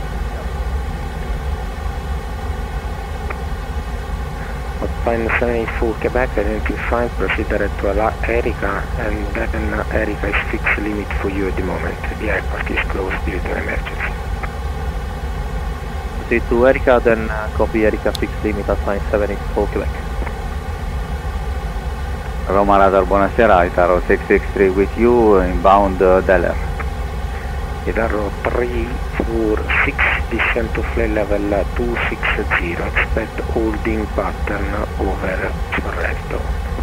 Pine 784 Quebec, identified, proceed direct to Erica, and then Erica is fixed limit for you at the moment. The airport is closed due to an emergency. Proceed to Erica, then copy Erica fixed limit at Pine 784 Quebec. Roma Radar, buonasera, Itaro 663 with you, inbound Deller. Idarro 346, descend to flight level 260, expect holding pattern over Sorrento.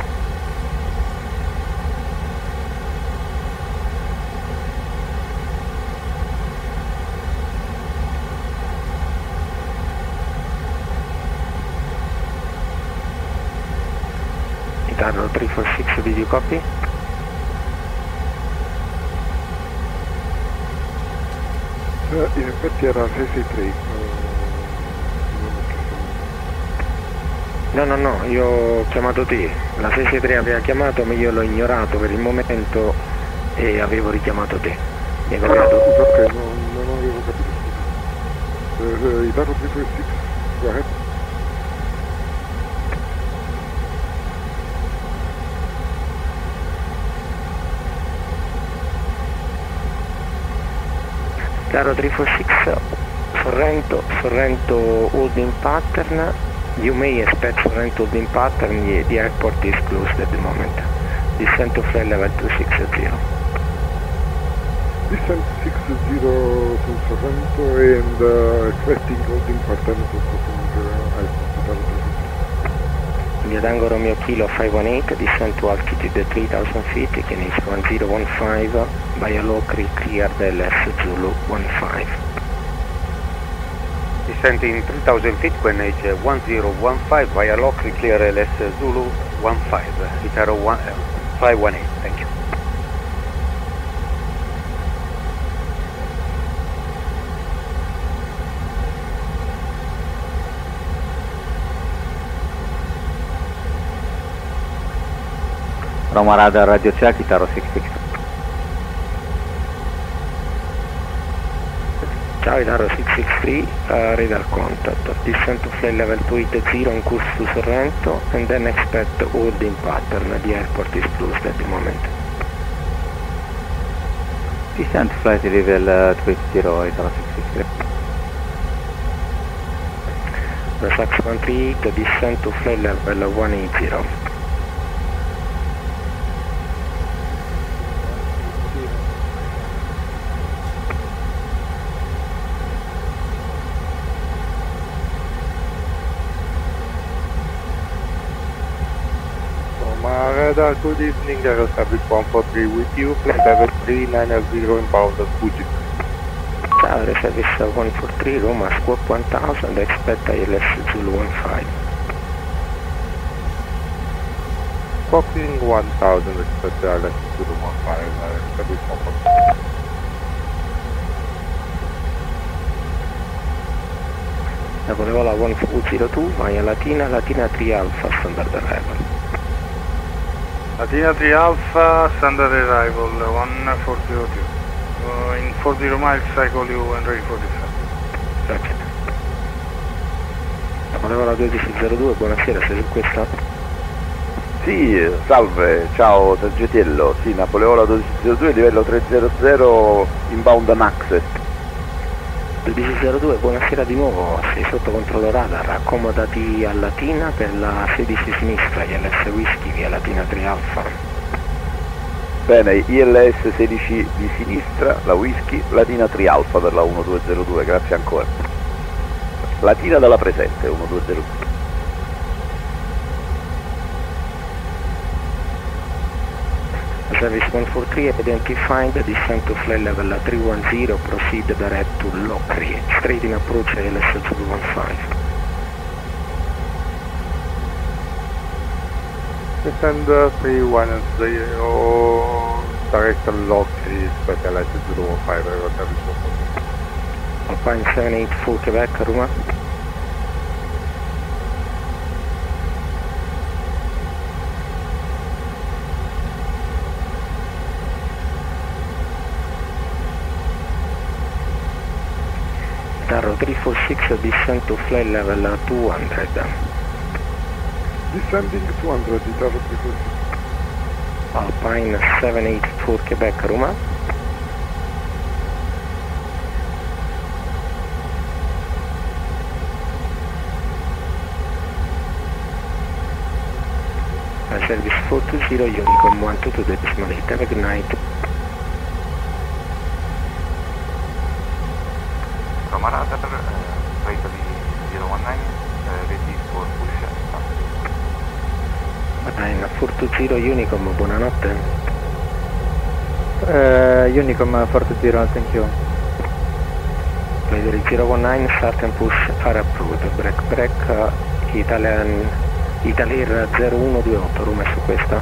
Idarro 346, did you copy? In effetti era 663. No, io ho chiamato te. La 663 aveva chiamato, ma io l'ho ignorato per il momento e avevo richiamato te. Mi hai cambiato? Scusa, ok, non avevo capito, scusa. Idarro 346, go ahead. Daro 346, Sorrento holding pattern. You may expect Sorrento holding pattern. The airport is closed at the moment. Descent to flight level 260. Descent 60 to Sorrento and expecting holding pattern to airport. India Tango Romeo Kilo 518, descent to altitude 3000 feet, KNH 1015, via Lockery clear LS Zulu 15. Descending 3000 feet, QNH 1015 via Lockery clear LS Zulu 15, Itaro 518, thank you. Roma Radar Radio Check, Itaro 66. Ciao Itaro 663, radar contact. Descent to flight level 280 on course to Sorrento and then expect holding pattern. The airport is closed at the moment. Descent flight level 280, Itaro 663. Versax 138, descent to flight level 180. Radar, good evening, Aero Service 143 with you, flight level 390 inbound at Fuji. Ciao, Aero Service 143, Roma, squawk 1000, expect ILS Zulu 15. Squawking 1000, expect ILS Zulu 15, Service 143. Napoleola 1402, via Latina, Latina 3 Alpha, standard arrival. Latina 3 Alpha, standard arrival, 1402. In 40 miles I call you and ready for descent. Roger. Napoleola 1202, buonasera, sei su questa? Sì, salve, ciao Sergetiello, sì, Napoleola 1202, livello 300, inbound Nax. 1202, buonasera di nuovo, sei sotto controllo radar, accomodati a Latina per la 16 sinistra, ILS Whisky via Latina 3 Alpha. Bene, ILS 16 di sinistra, la Whisky, Latina 3 Alpha per la 1202, grazie ancora. Latina dalla presente, 1202. Service 143 identified, descent to flight level 310, proceed direct to Lockery, straight in approach ILS Zulu 15. Descend 310, direct to Lockery, expect ILS Zulu 15, Aero Service 143. Alpine 784 Quebec, Roma. Darrow 346, descent to flight level 200. Descending 200, Darrow 346. Alpine 784 Quebec, Roma. Service 420, Unicom 122, decimal 8, have a good night. Roma Radar, flight di 019, ready for push. Alpine 420, Unicom, buonanotte. Unicom 420, thank you. Flight 019, start and push are approved. Break, Italiair 0128, Roma è su questa.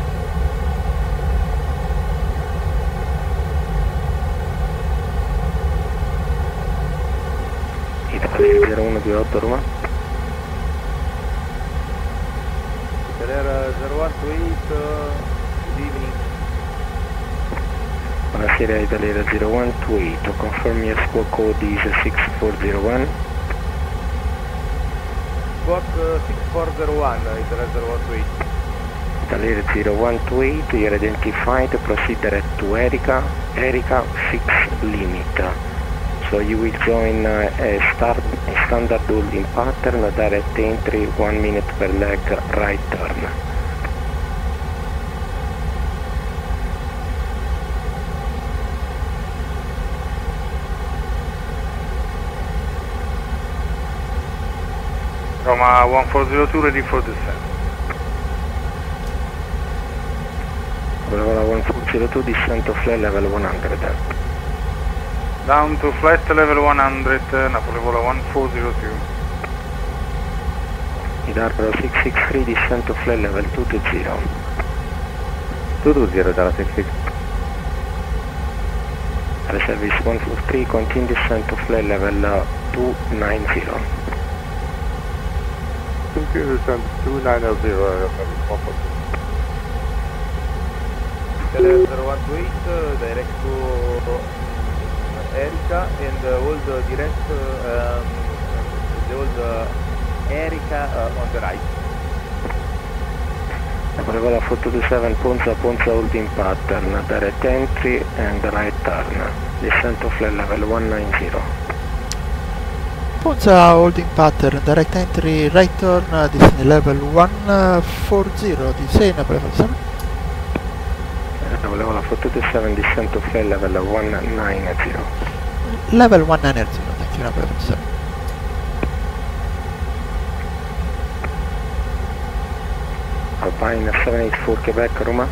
Italiair 0128, Roma. Italiair 0128, good evening. Buonasera Italiair 0128, confirm your squawk code is 6401. Squawk 6401, Italiair 0128. Italiair 0128, you're identified, proceed direct to Erika, fix limit. so you will join a standard holding pattern, direct entry, 1 minute per leg, right turn. Roma 1402 ready for descent. Volevo la 1402 descent to flight level 100. Down to flight level 100, Napoli vola 1402. Idarbro 663 descent to flight level 220. 220 dalla 66. Air service 143 continue descent to flight level 290. Continue descent 290, Italia 0128, direct to Erika and hold direct Erika on the right. Volevo la 427 Ponza holding pattern, direct entry and right turn, descent to flight level 190. Ponza holding pattern, direct entry, right turn, descend level 140, descend level 7. Volevo la 427 descent to flight level 190. Level 190, thank you, number 7. Alpine 784 Quebec, Roma.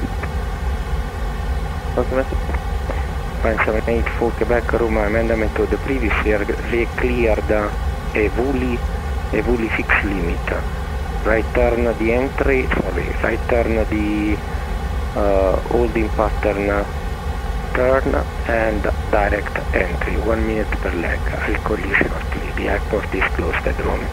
Alpine 784 Quebec, Roma, amendment to the previous year cleared a Woolley fixed limit. Right turn the entry, right turn the holding pattern turn and direct entry, 1 minute per leg. I'll call you shortly. The airport is closed at the moment.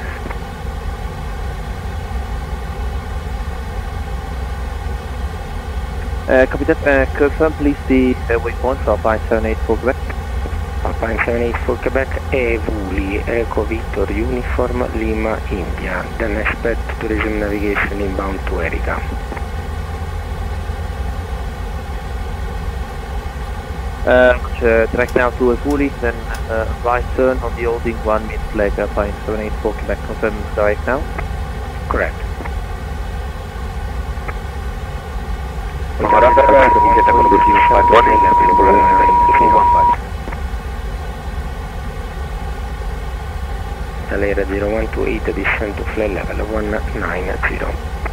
Copy that. Confirm please the waypoint for Alpine 784 Quebec. Alpine 784 Quebec, Woolley, Echo Victor Uniform, Lima, India. Then expect to resume navigation inbound to Erika. Track now to Woolley, then right turn on the holding 1 minute flag, Alpine 784 Quebec. Confirm direct now? Correct. Italiera 0128 descent to flight level 190.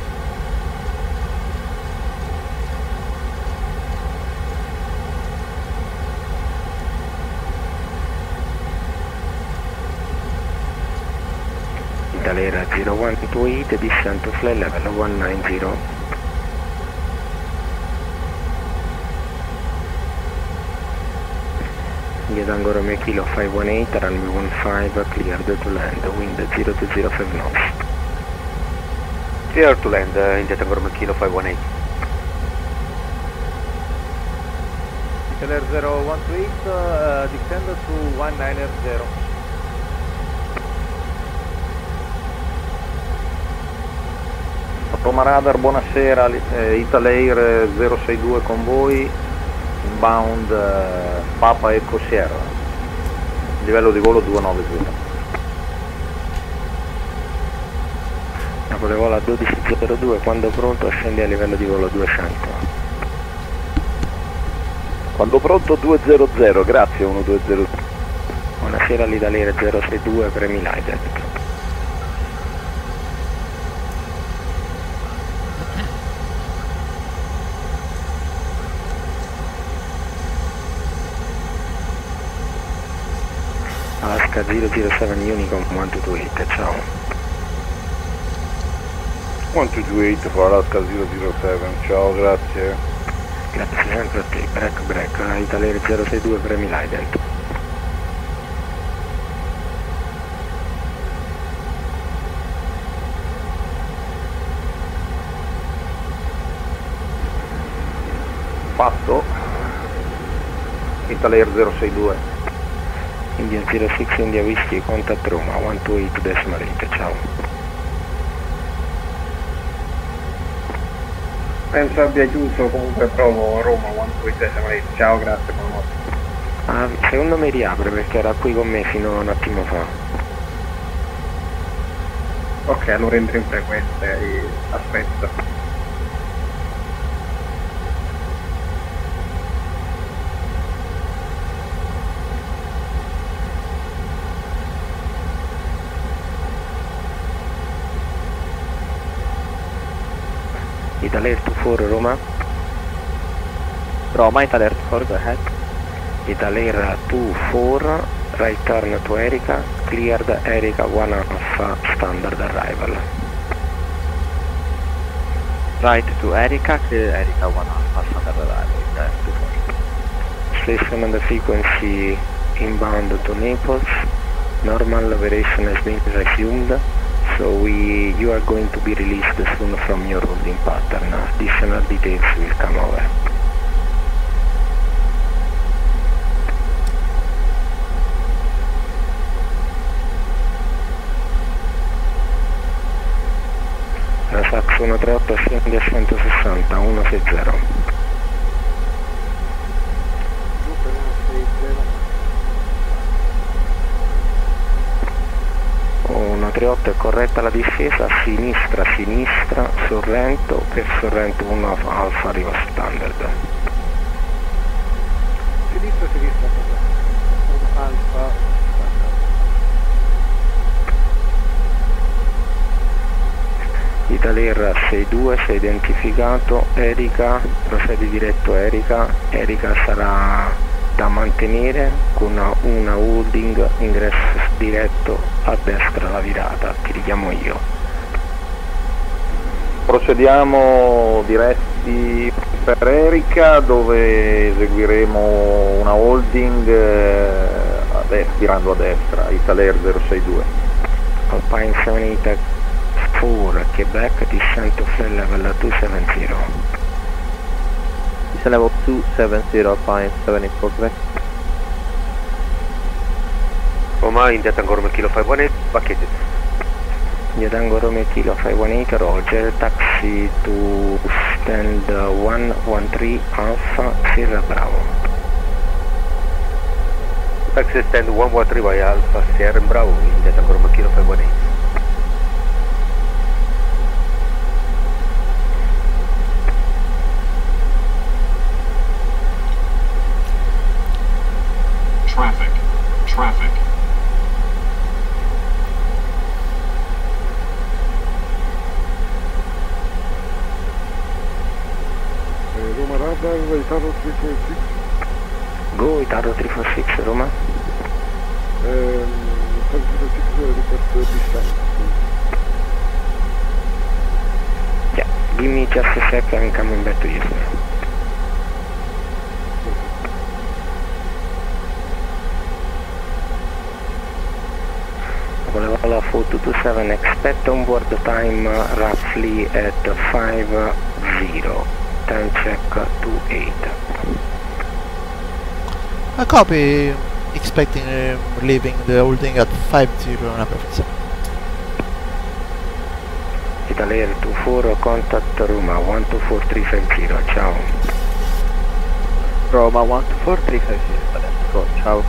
Italiera 0128 descent to flight level 190. Tango Romeo Kilo 518, runway 15, cleared to land, wind 0205 knots. Clear to land, India Tango Romeo Kilo 518. Italia 0128, descend to 190. Roma Radar, buonasera, Italair 062 con voi. Inbound Papa Eco Sierra, livello di volo 290. Napoli vola 1202, quando pronto scendi a livello di volo 200. Quando pronto 200, grazie 120. Buonasera all'Italiere 062, premi Lighted. Alaska 007 Unicom 1228, ciao. 1228 for Alaska 007, ciao, grazie. Grazie sempre a te, break, Italiere 062 premi Lident. Fatto. Italiere 062. India 06 India Whiskey, contact Roma 128.8, ciao. Penso abbia chiuso, comunque provo Roma 128.8, ciao, grazie, buonanotte. Ah, secondo me riapre perché era qui con me fino a un attimo fa. Ok, allora entro in frequenza e aspetta. Italia 24 Roma. Roma, Italia 24, go ahead. Italia 24, right turn to Erika, cleared Erika 1 Alpha, standard arrival. Right to Erika, clear Erika 1 Alpha, standard arrival, Italia 24. Station on the frequency inbound to Naples, normal operation has been resumed, so you are going to be released soon from your holding pattern. Additional details will come over. Sax 138 scendi a 160, 160. 138 è corretta la discesa, sinistra, sinistra, sorrento, per sorrento 1 Alfa arriva standard. Sinistra, sinistra, Alfa. Italia 62 si è identificato, Erika, procedi diretto Erika, Erika sarà da mantenere con una holding ingresso diretto a destra la virata, ti richiamo io. Procediamo diretti per Erika dove eseguiremo una holding virando a destra, Italia 062. Alpine 78 4 Quebec, descent to flight level 270. Descent level 270, Alpine 74 Quebec. Roma, India Tango Roma Kilo 518, vacated. India Tango Roma Kilo 518, Roger, taxi to stand 113 Alpha, Sierra Bravo. Taxi stand 113 by Alpha, Sierra Bravo, India Tango Roma Kilo 518. Traffic. Roma radar, Italo 346. Go, Italo 346, Roma. 346 request descent. Yeah, give me just a sec, I'm coming back to you. Level 4227, expect onboard time roughly at 50, time check 28. A copy, expecting leaving the holding at 50 on Aperture. Italia 24, contact Roma 124350, ciao. Roma 124350, ciao.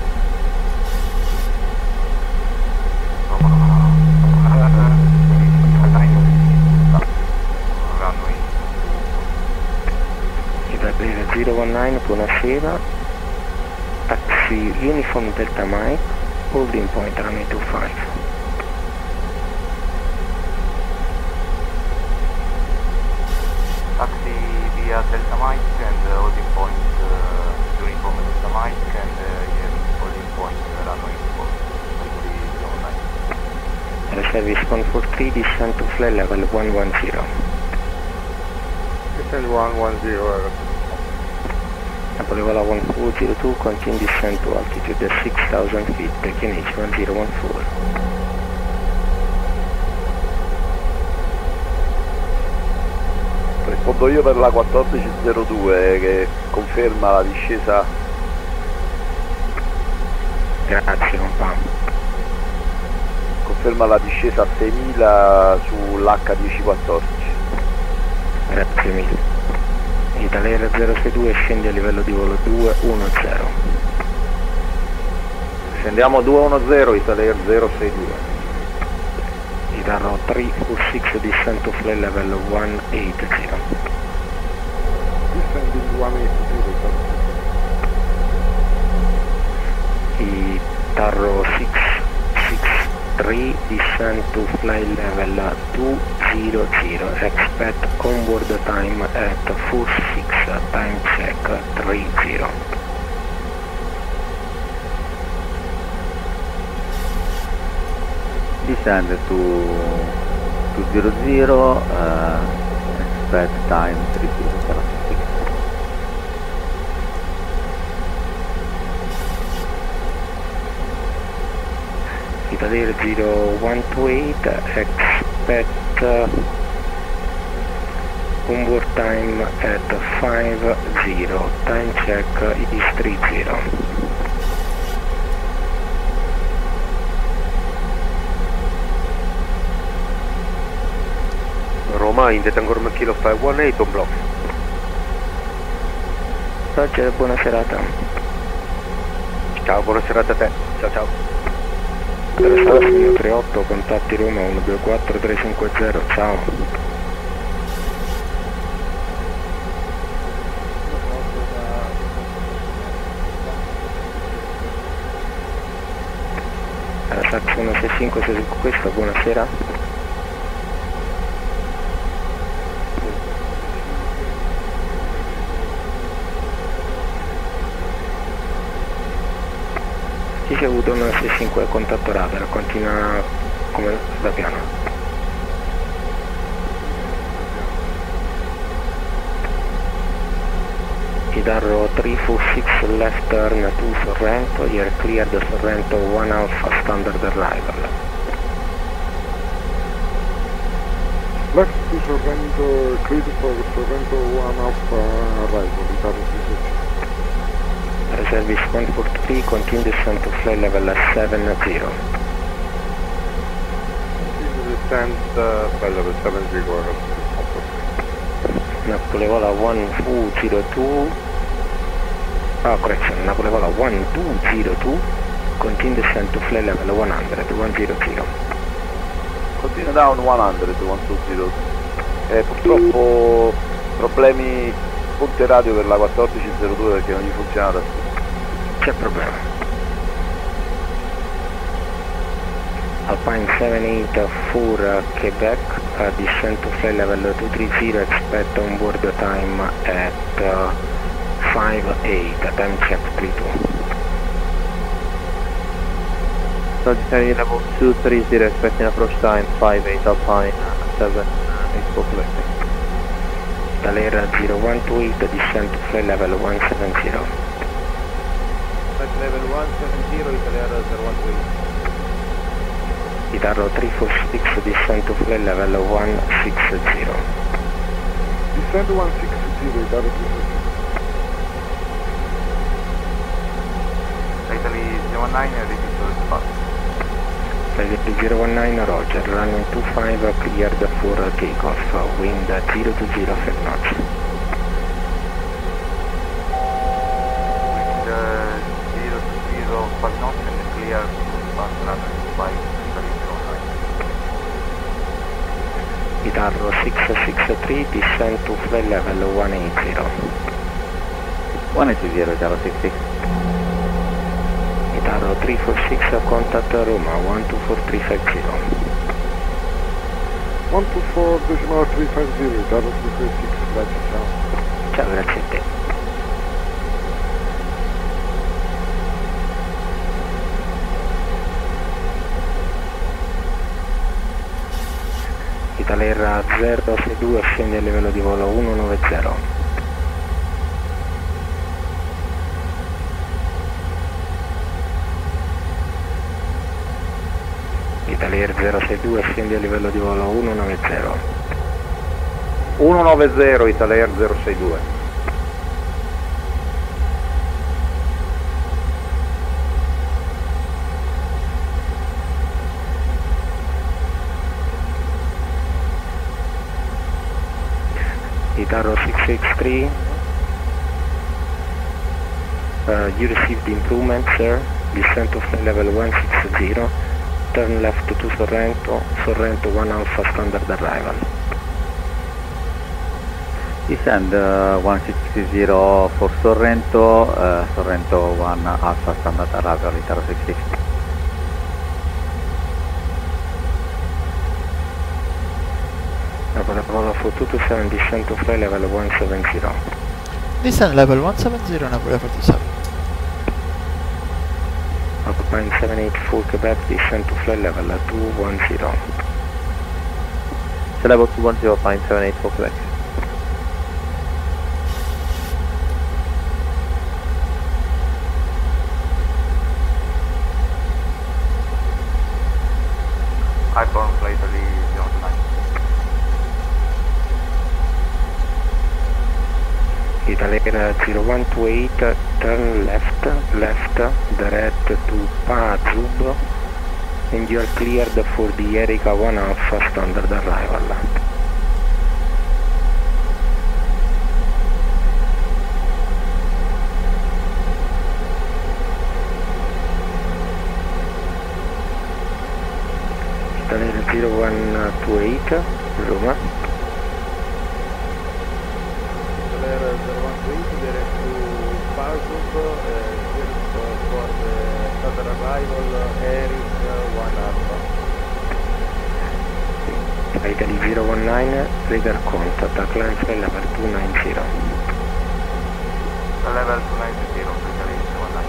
Italia 019, buonasera, taxi Uniform Delta Mike, holding point runway 25. Taxi via Delta Mike and holding point Uniform Delta Mike and holding point runway 24. Service 143, descent to flight level 110. Descent 110. Napoleola 1402, continue descent to altitude 6000 feet, QNH 1014. Rispondo io per la 1402 che conferma la discesa. Grazie compagno. Conferma la discesa a 6000 sull'H1014. Grazie mille. Italia 062 scendi a livello di volo 210. Scendiamo 210, Italia Air 062. Idarro 346, descend to flight level 180. Descending 180. Idarro 663, descend to flight level 200. Expect onboard time at 46, time check 30. Descend to 200, expect time 30. Italia 0128, expect onboard time at 50, time check is 30. Roma, in the Tango Kilo 518 on block. Roger, buona serata. Ciao, buona serata a te. Ciao ciao. 38, contatti Roma 124 350, ciao. Sax 165, sei su questo, buonasera. Ricevuto 165, contatto radar, continua come da piano. Idarro 346, left turn to Sorrento, you're cleared Sorrento 1 Alpha standard arrival. Left to Sorrento, cleared for Sorrento 1 Alpha arrival, Idarro 346. Service 143, continue descent to flight level 70. Continue descent, flight level 70, Napolevola 1202, correction, Napolevola 1202, continue descent to flight level 100, 100. Continue down 100, 120. Purtroppo problemi punte radio per la 1402 perché non gli funziona da solo. C'è problema. Alpine 784 Quebec, descent to flight level 230, expect onboard time at 58, time check 32. Sagittarius level 230, expecting approach time 58, Alpine 784 Quebec. Italia 0128, descent to flight level 170. Flight level 170, Italia 0128. Idarro 346, descent to flight level 160. Descend 160, Idarro 346. Italy 019, ready to depart. Flight 019, Roger, running 25, cleared for takeoff, wind 020 knots. Wind 020 knots and clear to pass runway 25, Italy 09. Idarro 663, descent to flight level 180. 180, Idarro 66. Idarro 346, contact Roma 124350. 124.350, Idarro 346, grazie, ciao. Ciao, grazie a te. Italia 062, scende a livello di volo 190. Italia 062, scendi a livello di volo 190. 190, Italia 062. Idarro 663, you received improvement, sir. descent to flight level 160, turn left to Sorrento, Sorrento 1 Alpha standard arrival. Descend 160 for Sorrento, Sorrento 1 Alpha standard arrival, Italo 660. Napoli for 227, descent to flight level 170. Descend level 170, Napoli 47. Occupying 784 Quebec, descent to flight level 210. So level 210, occupying 784 Quebec. Highborn flight Italy 09. Italy 0128, turn left, direct to Pazub, and you are cleared for the Erika 1 Alpha standard arrival. Italy 0128, Roma. Italy 0128, direct to Pazub, for the standard arrival, Eric 1 Alpha. Italy 019, radar contact, climb flight level 290. Level 290, Italy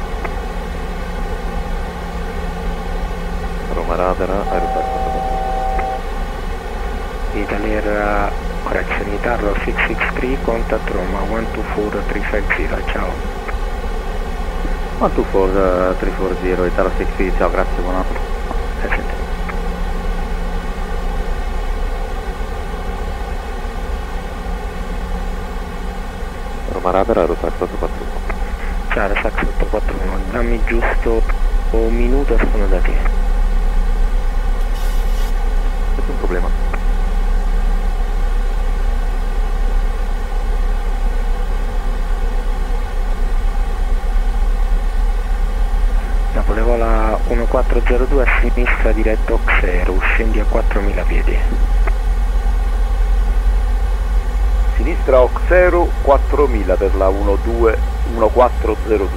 019. Roma radar, aeroporto. Italy correction, Itarro 663, contact Roma 124350, ciao. 124340, Italo 660, ciao, grazie, buonanotte. Grazie. Roma radar, aeroporto 841. Ciao, Sax 841, dammi giusto un minuto e sono da te. Nessun problema. Napoli vola 1402 a sinistra diretto Xero, scendi a 4000 piedi. Sinistra Oxero 4000 per la 1402.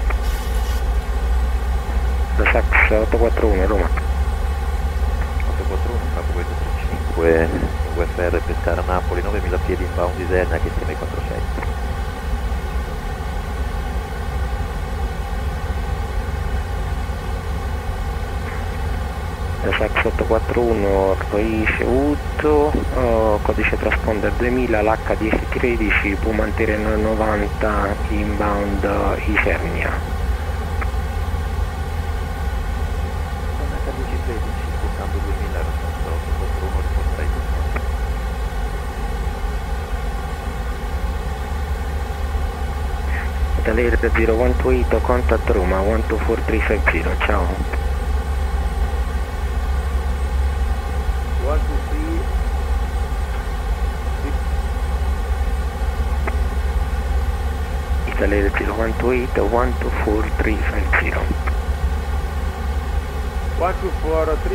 Da Sax 841 Roma. 841, capo 235, UFR Pescara Napoli, 9000 piedi inbound di Isernia che insieme ai 46. Da Sax 841 ricevuto, codice transponder 2000, l'H1013, può mantenere 90 inbound Isernia. Con H1013, sfruttando 2000, aeroporto 841, riporta i Italia 0128, contact Roma 124350, ciao. 123. Italia 0128, 124350. 1243.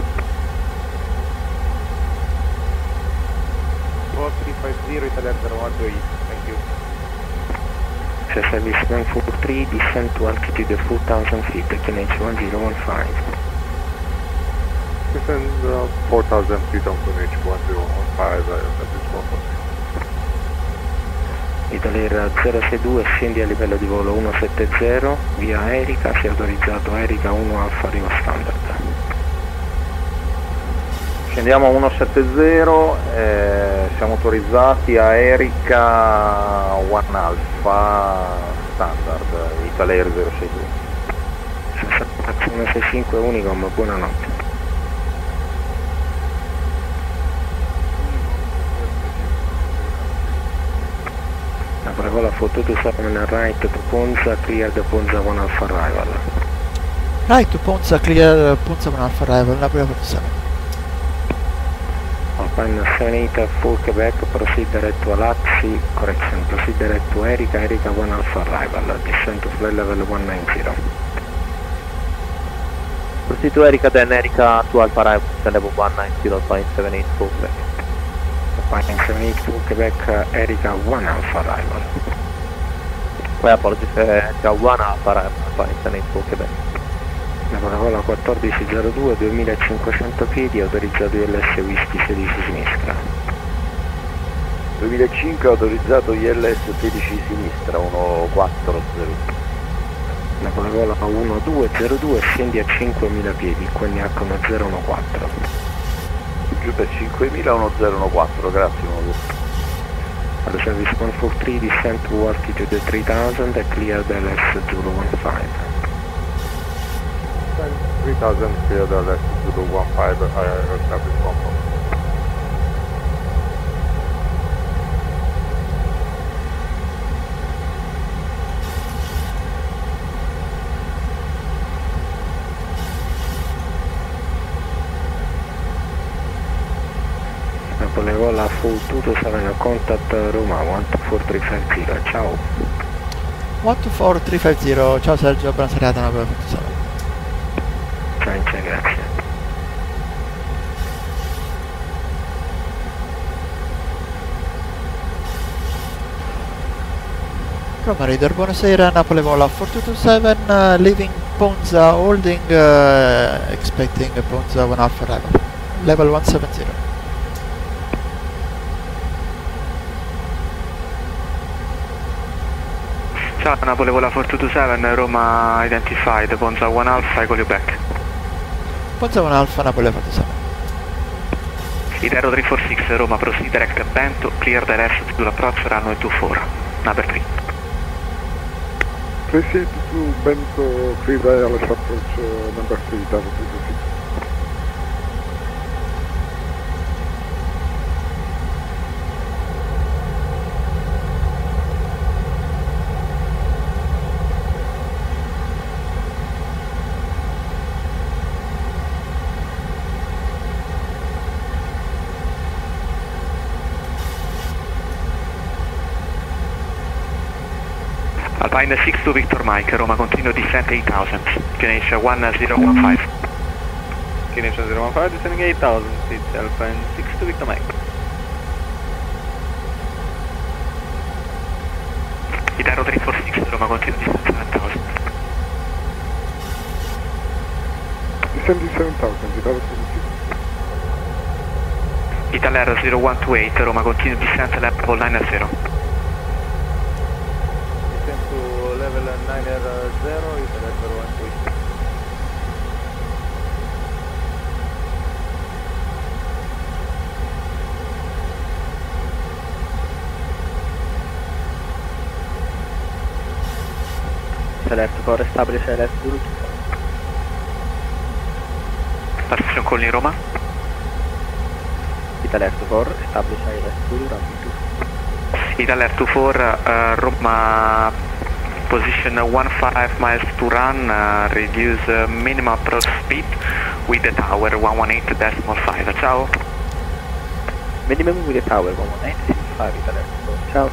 4350, Italia 0128, thank you. Service 143, descent to altitude 4000 feet, QNH 1015. Descend 4000 feet on QNH 1015, at this moment. Italia 062, scendi a livello di volo 170, via Erika, si è autorizzato Erika 1 Alfa arrivo standard. Scendiamo a 170, siamo autorizzati a Erika 1 Alpha standard, Italia 062. 165 Unicom, buonanotte. Napoli for 227 right to Ponza, clear the Ponza 1 Alpha arrival. Right to Ponza, clear Ponza 1 Alpha arrival, Napoli 47. Alpine 784 Quebec, proceed direct to Alaxi, correction, proceed direct to Erika 1 Alpha arrival, descent to flight level 190. Proceed to Erika, then Erika to Alpha Arrival, level 190.784 Quebec. 1.782 Quebec, Erika 1 Alpha Arrival. Poi apologies, Erika 1 Alpha Arrival, 1.784 Quebec. Napoleone 1402, 2500 piedi, autorizzato ILS Whisky 16 sinistra. 2005 autorizzato ILS 16 sinistra, 140. Napoleone 1202, scendi a 5000 piedi, QNH 1014. Giù per 5000, 1014, grazie. Allo service 143, descent to altitude 3000 e clear LS Zulu 15. 3000 clear LS Zulu 15, I establish 1. Napoleone 4227, contact Roma 124 ciao. 124 ciao Sergio, buona serata, Napoli 47. Francia, grazie. Roma Reader, buonasera, Napoli Vola 4227, leaving Ponza, holding, expecting Ponza 1 Alpha Arrival, level 170. Ciao, Napoli Vola 427, Roma identified, Ponza 1 Alpha, I call you back. Ponza 1 Alpha, Napoli 47. Itero 346, Roma, proceed direct Bento, clear the rest to approach runway 24, number 3. Proceed to Bento, clear the LS approach number 3, Itero 346. Alpine 62 Victor Mike, Roma continue descent 8000, QNH 1015. QNH 1015, descending 8000, it's Alpine 62 Victor Mike. Itero 346, Roma continue descent 7000. Descending 7000, Itero 346. Italer 0128, Roma continue descent level 90. Level 90, Italia 0128. Select for establish LS Zulu. Partition call in Roma. Italia 24, establish LS Zulu, runway 2. Italia 24, Roma position 15 miles to run, reduce minimum approach speed with the tower 118.5, ciao. Minimum with the tower 118.5, Italia 24, ciao.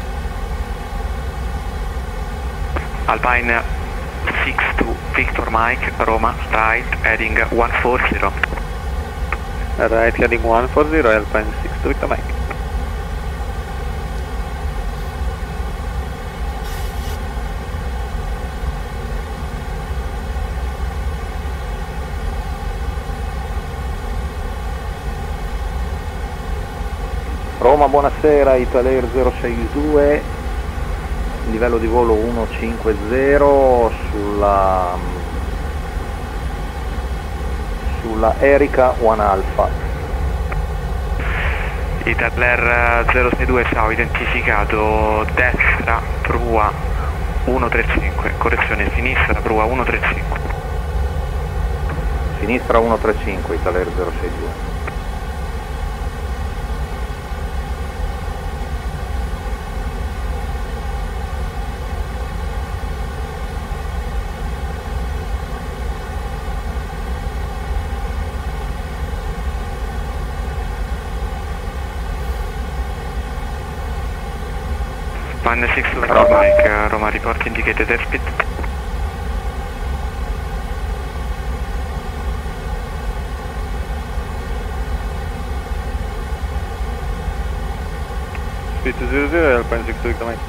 Alpine 62 Victor Mike, Roma, right heading 140. Right heading 140, Alpine 62 Victor Mike. Roma, buonasera, Italair 062, livello di volo 150 sulla Erika 1 Alpha. Italer 062, ciao, identificato destra, prua 135, correzione sinistra, prua 135. Sinistra 135, Italair 062. One 6 Victor Mike, Roma report indicated airspeed. speed 200, Alpine 6 to Victor Mike.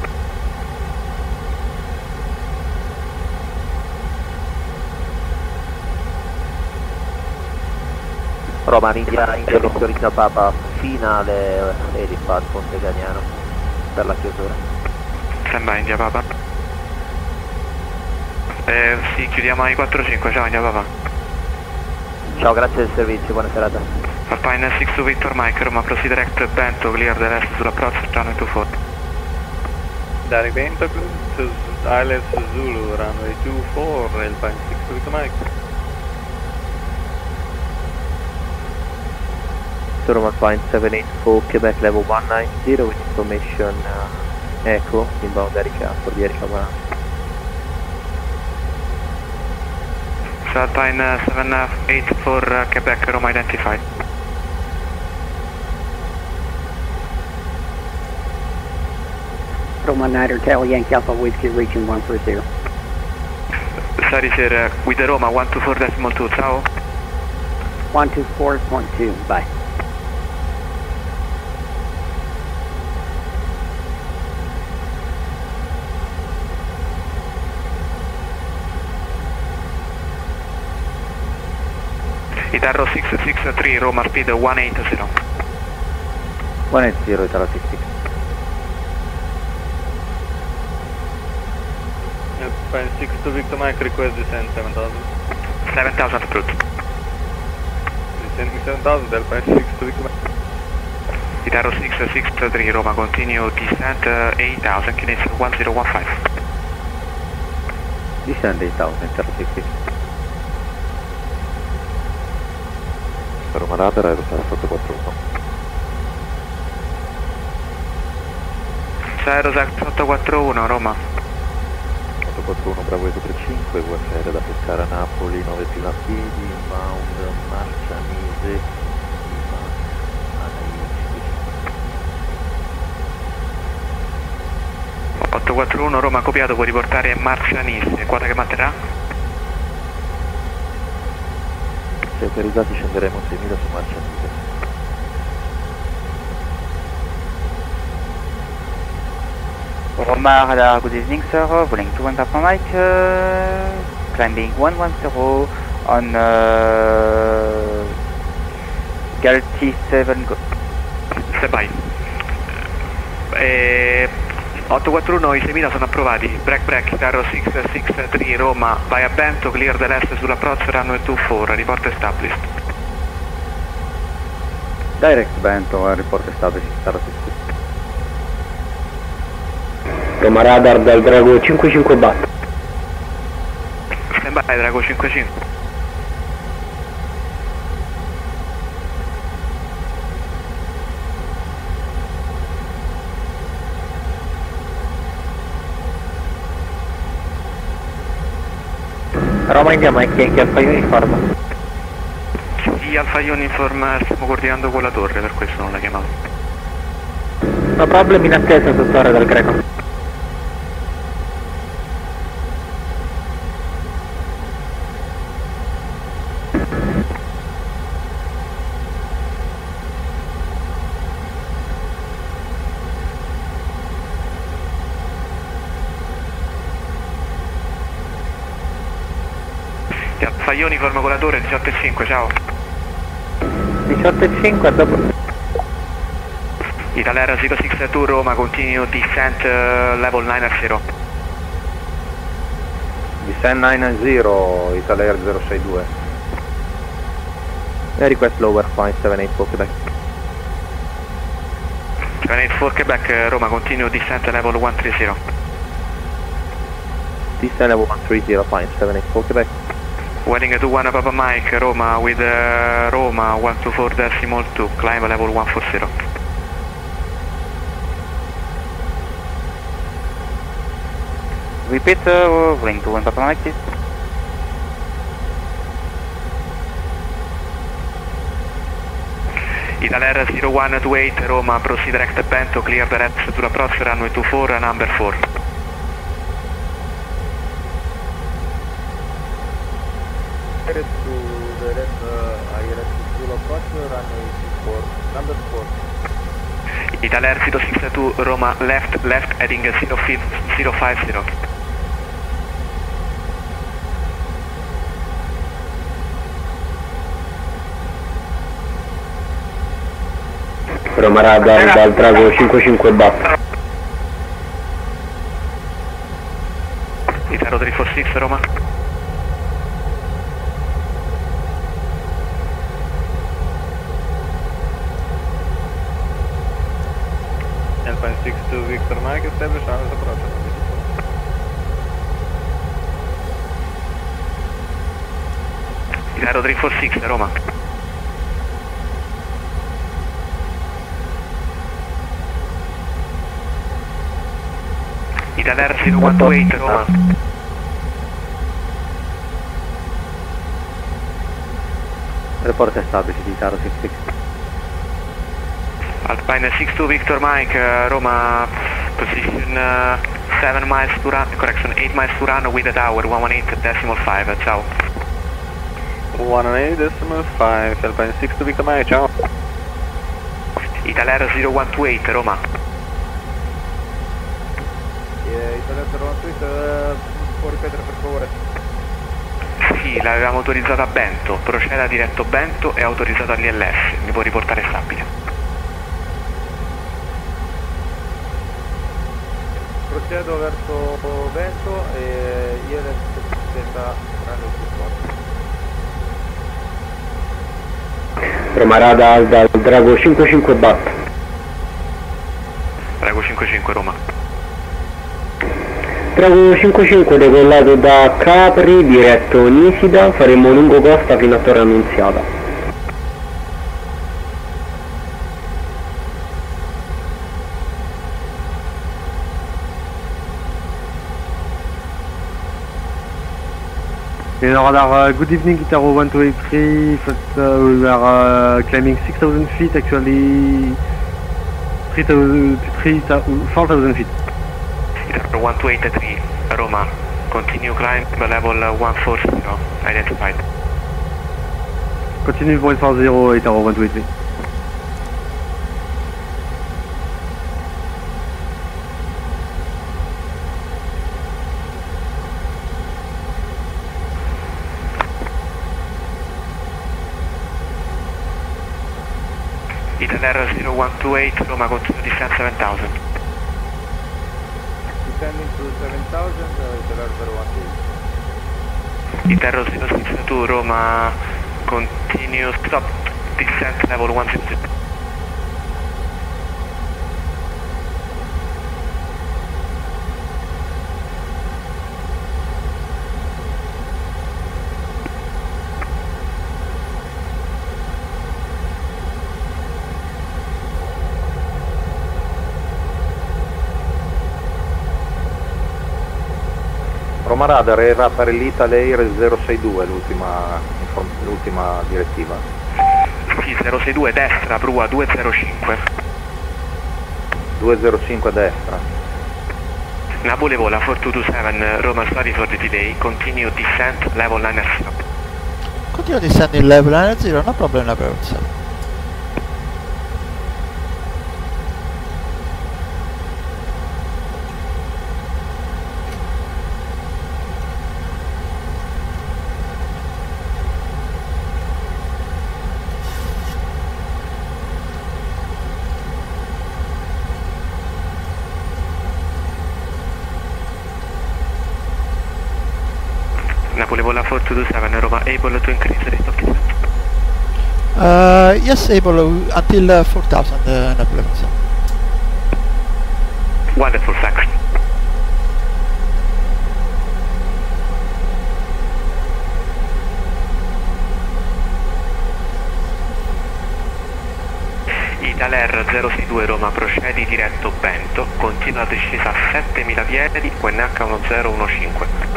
Roma, India autorizza Papa, finale Elipad Ponte Ganiano per la chiusura. Sembra India Papa. Sì, chiudiamo ai 4-5, ciao India Papa. Ciao, grazie del servizio, buona serata. Alpine 6 to Victor Mike, Roma, proceed direct Bento, clear the rest sull'approach, runway 24. Direct Bento to ILS Zulu, runway 24, Alpine 6 to Victor Mike. Roma Alpine 784, Quebec level 190 with information Echo, inbound Erika for the Erika 1. So Alpine 784, Quebec, Roma identified. Roma Niner, Tally Yankee Alpha Whiskey, region 140. Sorry sir, with the Roma 124.2, ciao. 124.2, bye. Itarro 663, Roma speed 180. 180, Itarro 66. Alpine 6 to Victor Mike, request descent 7000. 7000 approved. Descending 7000, Alpine 6 to Victor Mike. Itarro 663, Roma, continue descent 8000, Kinetic 1015. Descend 8000, Itarro 66. Roma Radar, Aerostar 841. Aerostar 841, Roma. 841, Bravo 235, VFR da pescare a Napoli, 9 fila a piedi, inbound Marcianise, 841, Roma copiato, puoi riportare Marcianise, quota che manterrà? Se autorizzati scenderemo 6000 su Marcianise. Roma Radar, good evening sir, Volink 2 Papa Mike, climbing 110 on Galaxy 7 go. Stand by. 841, i 6000 sono approvati. Break, Itarro 663, Roma, vai a Bento, clear the rest sull'approach, runway 24, report established. Direct Bento, report established, Itarro 66. Roma Radar dal Drago 55 batt. Stand by, Drago 55. Roma India Mike, Yankee Alpha Uniform. Sì, Alpha Uniform, stiamo coordinando con la torre, per questo non la chiamavo. No problem, in attesa su torre del Greco. Alpha Uniform con la torre 18.5, ciao. 18.5 dopo. Italia 062 Roma, continue descent level 9-0. Descent 9-0, Italia 062. Request lower, fine 784 Quebec. 784 Quebec, Roma, continue descent level 130. Descent level 130, fine 784 Quebec. Welling 21 Papa Mike, Roma with Roma 124.2, climb level 140. Repeat, Volink 2 Papa Mike please. Italia 0128 Roma, proceed direct Bento, clear the rest to approach, runway 24, number 4. To the left, ILS Zulu approach, runway 24, number 4. Italair 062 Roma left heading 050. Roma Radar dal Drago 55 Bat. Italo 346 Roma. Alpine 62 Victor Mike, establish hours approach. Italo 346 Roma. Italair 018 Roma. Report established, Italo 66. Alpine 62 Victor Mike, Roma, position 7 miles to run, correction, 8 miles to run with the tower, 118.5, ciao. 118.5, Alpine 62 Victor Mike, ciao. Italair 0128 Roma. Italiano 018, può ripetere per favore? Sì, l'avevamo autorizzato a Bento, proceda diretto Bento e autorizzato all'ILS, mi può riportare stabile. Procedo verso Vento e ILS sta prendendo il supporto. Roma Radar dal Drago 55 Bat. Drago 55 Roma. Drago 55 decollato da Capri, diretto Nisida, faremo lungo costa fino a Torre Annunziata. Radar, good evening, Itaro 1283, we are climbing 6,000 feet, actually 4,000 feet. Italo 1283 Roma, continue climb level 140, identified. Continue 140, Itaro 1283. Italair 0128 Roma, continue descent 7000. Descending to 7000, Italiano 018. Italo 062 Roma, continue stop descent level 160. Roma Radar era per l'Italair 062 l'ultima direttiva. Sì, 062 destra, prua 205. 205 destra. Napoli vola 4227, Roma sorry for the delay, continue descent level 90. Continue descending level 90, no problem approach. Napoli vola 4227, Roma able to increase the rate of descent? Yes, able until 4000 Napoli. Wonderful, thanks. Italair 062 Roma, procedi diretto Bento, continua la discesa a 7000 piedi, QNH 1015.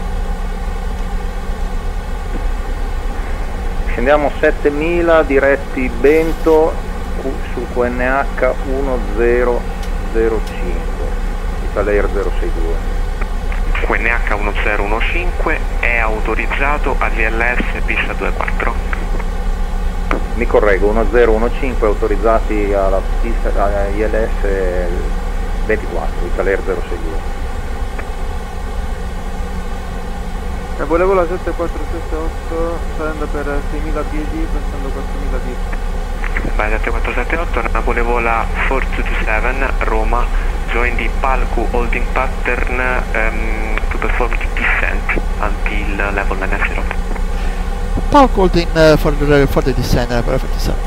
Scendiamo 7000 diretti Bento sul QNH 1005, Italair 062. QNH 1015 è autorizzato all'ILS pista 24. mi correggo, 1015 autorizzati alla pista ILS 24, Italair 062. Volevo la 7478 salendo per 6.000 piedi, passando 4.000 piedi. Vai 7478, Napolevola 4227, Roma, join the Palku holding pattern to perform descent until level 90. Palku holding for the descent, Napolevola 47.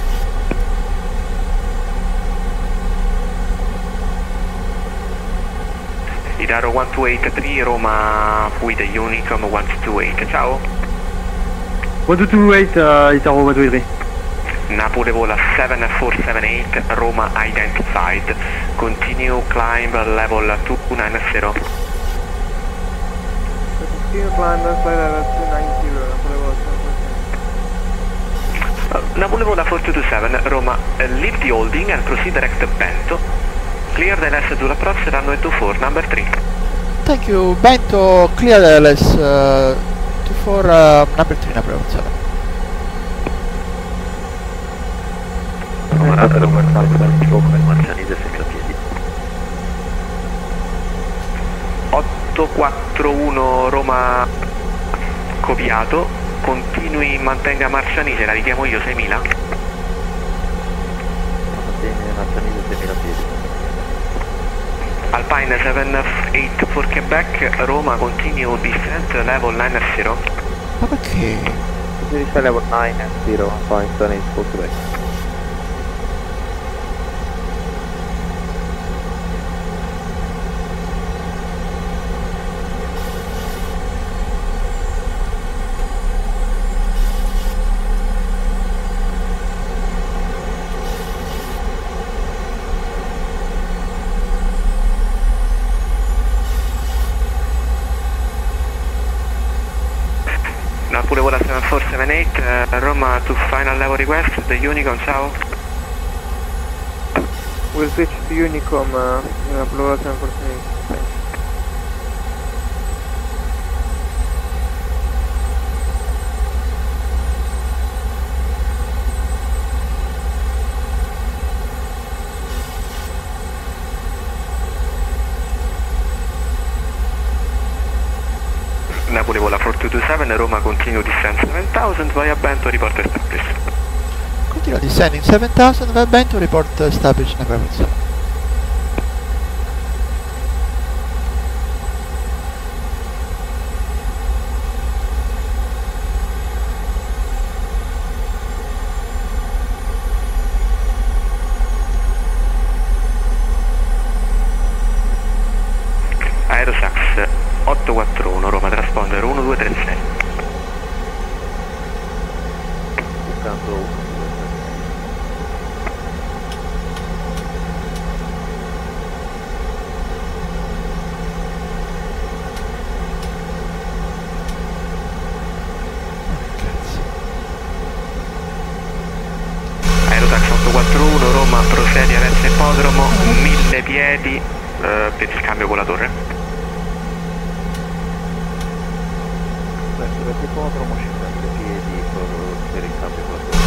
Idaro 1283, Roma with the Unicom 1228, ciao. 1228, Itaro 1283. Napolevola 7478, Roma identified. Continue climb level 290. Continue climb flight level 290, Napolevola 4227, Roma, leave the holding and proceed direct to Bento. Clear the LS to approach, runway 24, number 3. Thank you, Bento, clear the LS 24, number 3, Napolevola 7. Roma salvo dal fuoco e Marcianise 6.000 piedi. 841 Roma copiato, continui, mantenga Marcianise, la richiamo io 6.000. Mantiene Marcianise 6.000 piedi. Alpine 78 for Quebec, Roma continue descent level 90. Ma perché? Descent level 90, Alpine 78 for Quebec. Napolevola 7478, Roma to final level request, the Unicom, ciao. We'll switch to Unicom, Napolevola 7478. Thanks. Napolevola 4227, Roma continue descent 7000, via Bento, report established. Continua descending 7000, via Bento, report established, Napolevola 7. Aerosax 841, Roma, transponder 1236. Bucando 1236. Aerotax 841, Roma, procedi verso ippodromo, 1000 piedi per il cambio con la torre. Verso l'ippodromo, 50 piedi per il cambio con la torre.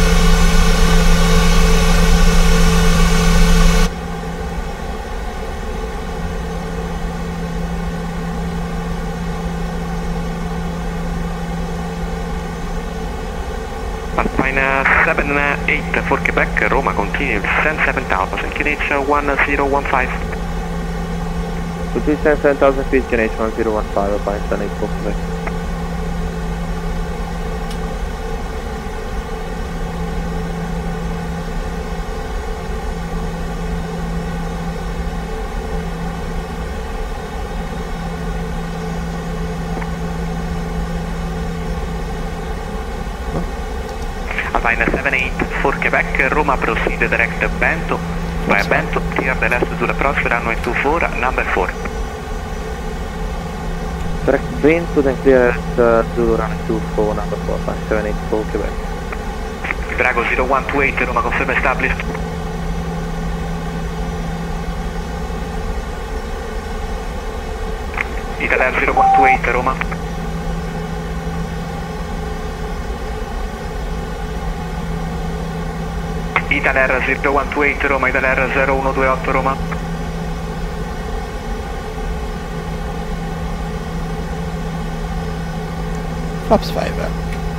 Alpine 78 for Quebec, Roma continue descent 7000, QNH 1015. To descend 7000 feet, QNH 1015, Alpine 78 for Quebec. Alpine 78 for Quebec, Roma proceed direct Bento, via Bento, clear the left to approach, runway 24, number 4. Direct Bento, then clear at Zulu runway 24, number 4, Alpine 78 for Quebec. Drago 0128, Roma confirm established. Italia 0128, Roma. Italer 0128 Roma, Italer 0128 Roma. Flaps 5.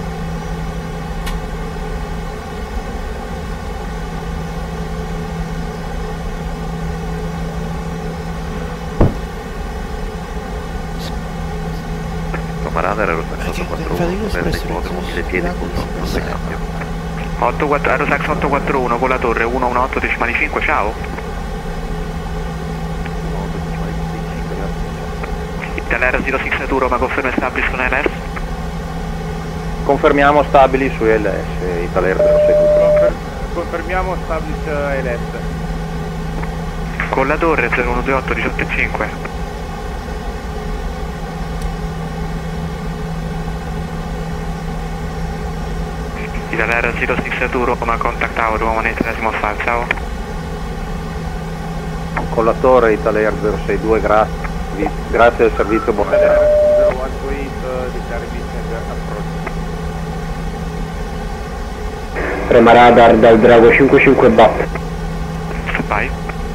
Roma Radar, Aerosax 841, prende quota mobile piedi sul nostro cambio. 84, Aerosax 841 con la torre 118 decimali 5, ciao. Italer 06 Roma, conferma stabili su LS. Confermiamo stabili su LS, Italer 06. Confermiamo stabili su LS. Con la torre 0128 18 e 5. Italer 06 Roma, contact tower 118.5, ciao. Con la torre Italer 062, grazie del servizio, buonasera. 018, dichiari missing approach. Roma Radar dal Drago 55 BAP. Vai.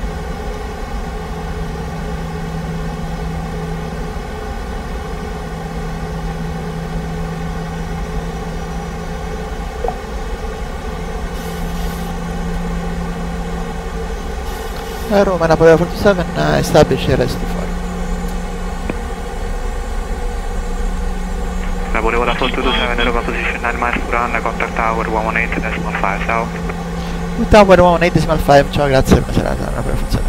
Roma, Napoli 47, establish LS24. Napoli 427, Roma position 9 miles to run, contact tower 118.5, ciao. Tower 118.5, ciao, grazie, buona serata, Napoli 47.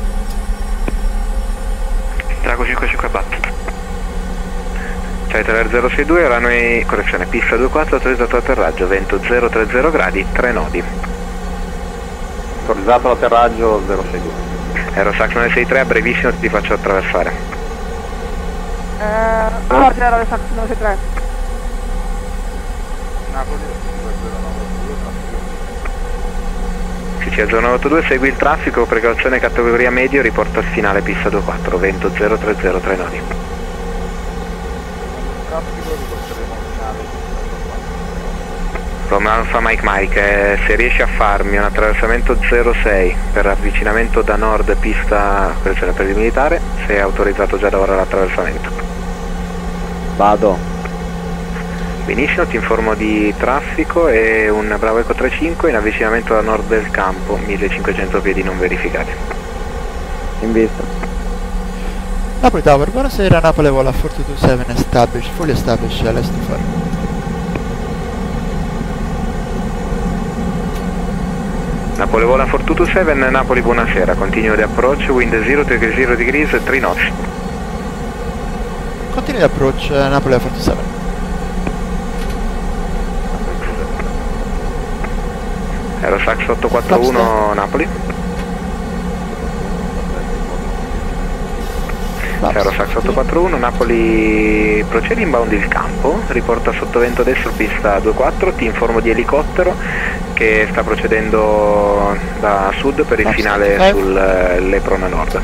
Drago 55 bat. Ciao Italer 062, runway, correzione, pista 24, autorizzato atterraggio, vento 030 gradi, 3 nodi. Autorizzato l'atterraggio 062. Aerosax 963, a brevissimo ti faccio attraversare. Ordine Aerosax 963. Napoli CC 0982, segui il traffico, precauzione categoria medio, riporto al finale pista 24, vento 030, 3 nodi. Traffico, riporteremo al finale. Roma Alfa Mike, se riesci a farmi un attraversamento 06 per avvicinamento da nord pista, correzione per il militare, sei autorizzato già da ora l'attraversamento. Vado. Benissimo, ti informo di traffico e un Bravo Eco 35 in avvicinamento da nord del campo, 1500 piedi non verificati. In vista. Napoli Tower, buonasera, Napoli vola 427, establish, fully establish LS24. Napoli vola 427, Napoli buonasera, continuo di approach, wind 0 degrees, 3 knots. Continui di approach, Napoli 427. Aerosax 841 Napoli. Aerosax 841 Napoli, procedi inbound il campo, riporta sottovento destro pista 24, ti informo di elicottero che sta procedendo da sud per il finale sul Lepron Nord.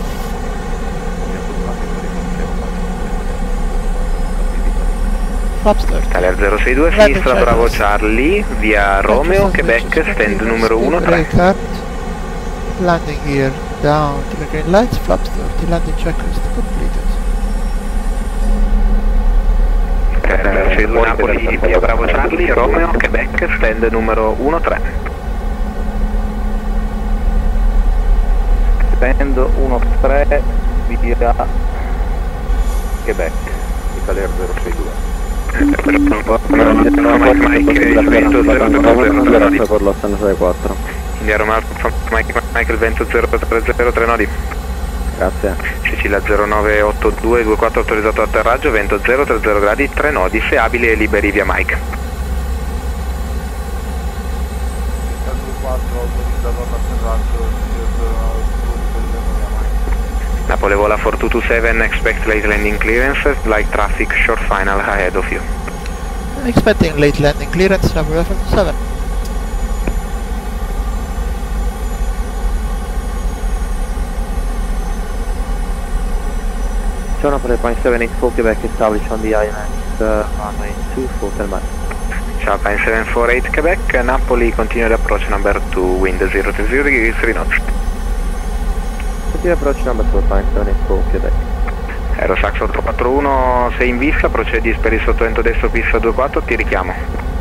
Italia 062 sinistra, Bravo Charlie, via Romeo, Quebec, stand numero 13. Landing gear down to the green lights, flaps 30, landing checklist completed. Napoli, via Bravo Charlie, Romeo, Quebec, stand numero 13. Stand 13 via Quebec, Italia 062. Per lo stand 64. India Roma Michael vento 030, 3 nodi. Grazie. Sicilia 0982 24 autorizzato atterraggio, vento 030 gradi, 3 nodi, se abili e liberi via Mike. 4 autorizzato all'atterraggio, Napoli vola 4227, expect late landing clearance, light traffic, short final ahead of you. Expecting late landing clearance, Napoli 47. John Napoli 784 Quebec established on the island, runway 24 miles. Ciao, Pine 748 Quebec, Napoli, continue approach number 2, wind 030 degrees, 3 knots. Continue approach number 2, Pine 784 Quebec. Aerosax 841, sei in vista, procedi per il sottovento destro pista 24, ti richiamo.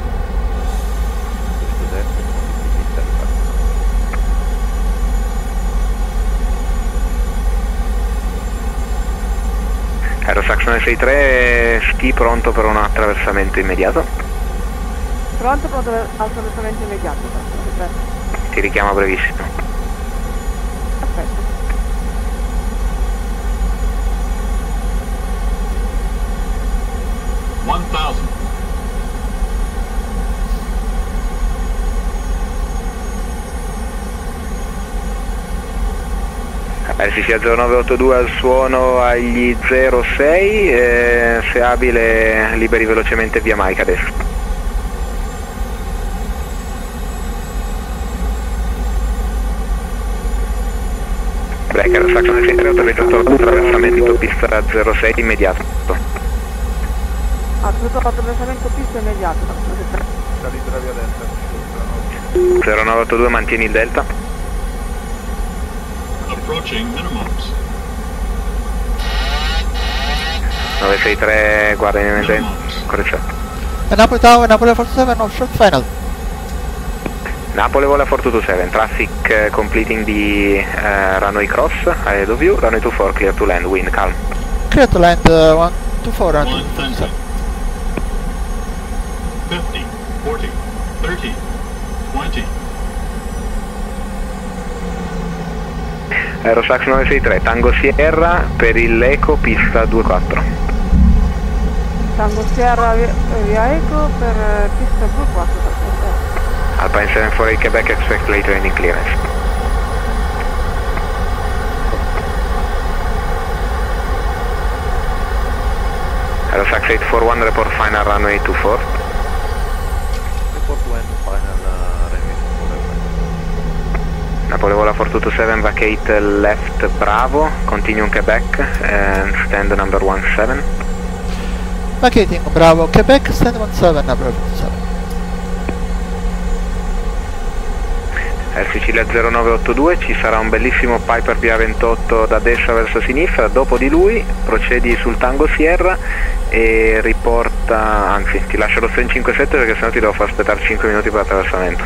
Aerosax 963, ski pronto per un attraversamento immediato. Pronto per attraversamento immediato. Ti richiamo a brevissimo. Perfetto. RCC 0982 al suono agli 06, se abile liberi velocemente via Mike adesso. Breaker, Saxon 6-3, autorizzato l'attraversamento pista 06 immediato. Attraversamento pista immediato. Salita via delta. 0982, mantieni il delta. Approaching minimums. 963, guarda in mente. Correzione. Napoli Tower, Napoli 47, off short final. Napoli vola 4227, traffic completing the runway cross, ahead of you, runway 24, clear to land, wind calm. Clear to land 124 and 120. 50, 40, 30, 20. Aerosax 963, Tango Sierra per il Eco pista 24. Tango Sierra via Eco per pista 24. Alpine 748 Quebec, expect later ending clearance. Aerosax 841, report final runway 24. Report when final runway 24. Napoli vola 4227, vacate left Bravo, continue Quebec and stand number 17. Vacating Bravo, Quebec, stand 17, Napoli 47. Sicilia 0982, ci sarà un bellissimo Piper PA28 da destra verso sinistra, dopo di lui procedi sul Tango Sierra e riporta, anzi ti lascio lo stand 57 perché sennò ti devo far aspettare 5 minuti per l'attraversamento.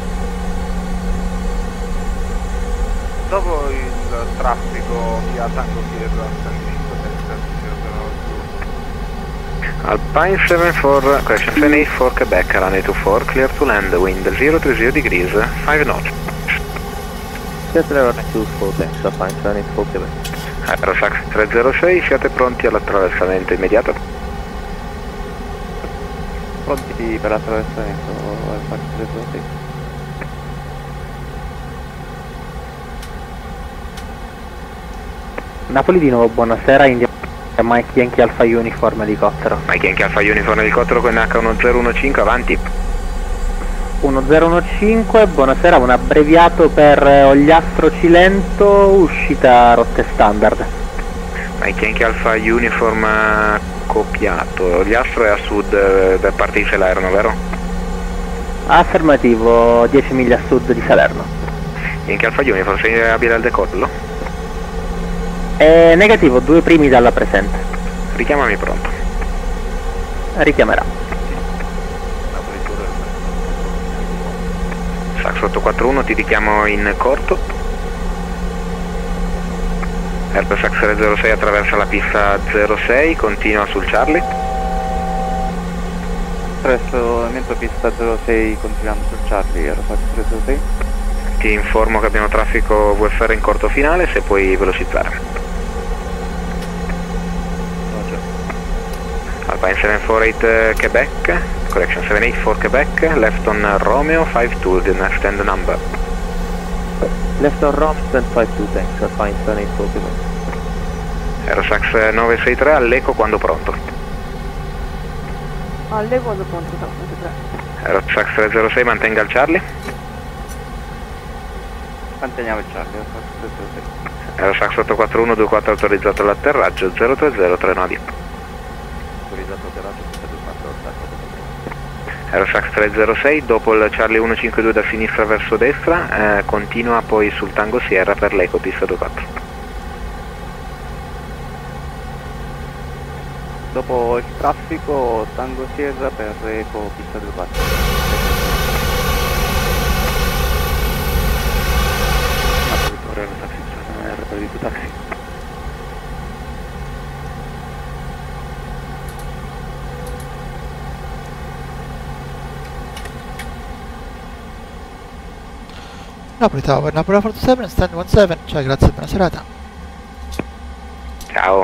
Dopo il traffico via Tango Sierra, Alpine 74, correction 784 Quebec, runway 24, clear to land, wind 030 degrees, 5 knots. Clear to land, runway 24, thanks, Alpine 784 Quebec. Aerosax 306, siate pronti all'attraversamento immediato. Pronti per l'attraversamento, Alpine 306. Napoli di nuovo, buonasera, India. Mike Yankee Alpha Uniform elicottero. Mike Yankee Alpha Uniform elicottero con H1015, avanti. 1015, buonasera, un abbreviato per Ogliastro Cilento, uscita rotte standard. Mike Yankee Alpha Uniform copiato, Ogliastro è a sud per parte di Salerno, vero? Affermativo, 10 miglia a sud di Salerno. Yankee Alpha Uniform, sei abile al decollo? Negativo, 2 primi dalla presente. Richiamami pronto. Richiamerà. Sax 841, ti richiamo in corto. Aerosax 306 attraversa la pista 06, continua sul Charlie. Attraversamento pista 06, continuando sul Charlie, Aerosax 306. Ti informo che abbiamo traffico VFR in corto finale, se puoi velocizzare. Alpine 748 Quebec, correction 784 Quebec, left on Romeo 52, the next stand number. Left on Romeo 52, thanks, Alpine 784 Quebec. Aerosax 963 all'eco quando pronto. All'eco quando pronto, 93. Aerosax 306 mantenga il Charlie. Manteniamo il Charlie, Aerosax 841 24 autorizzato all'atterraggio 030 3 nodi. Autorizzato atterraggio 24, Aerosax 306, dopo il Charlie 152 da sinistra verso destra, continua poi sul Tango Sierra per l'Eco pista 24. Dopo il traffico Tango Sierra per Eco pista 24. Taxi. Napoli Tower, Napoli 47, stand 17, ciao, grazie, buona serata. Ciao.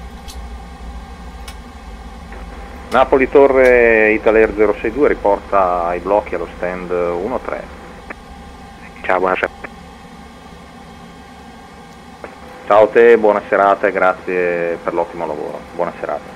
Napoli Torre Italair 062 riporta i blocchi allo stand 1-3. Ciao, buonasera. Ciao a te, buona serata e grazie per l'ottimo lavoro. Buona serata.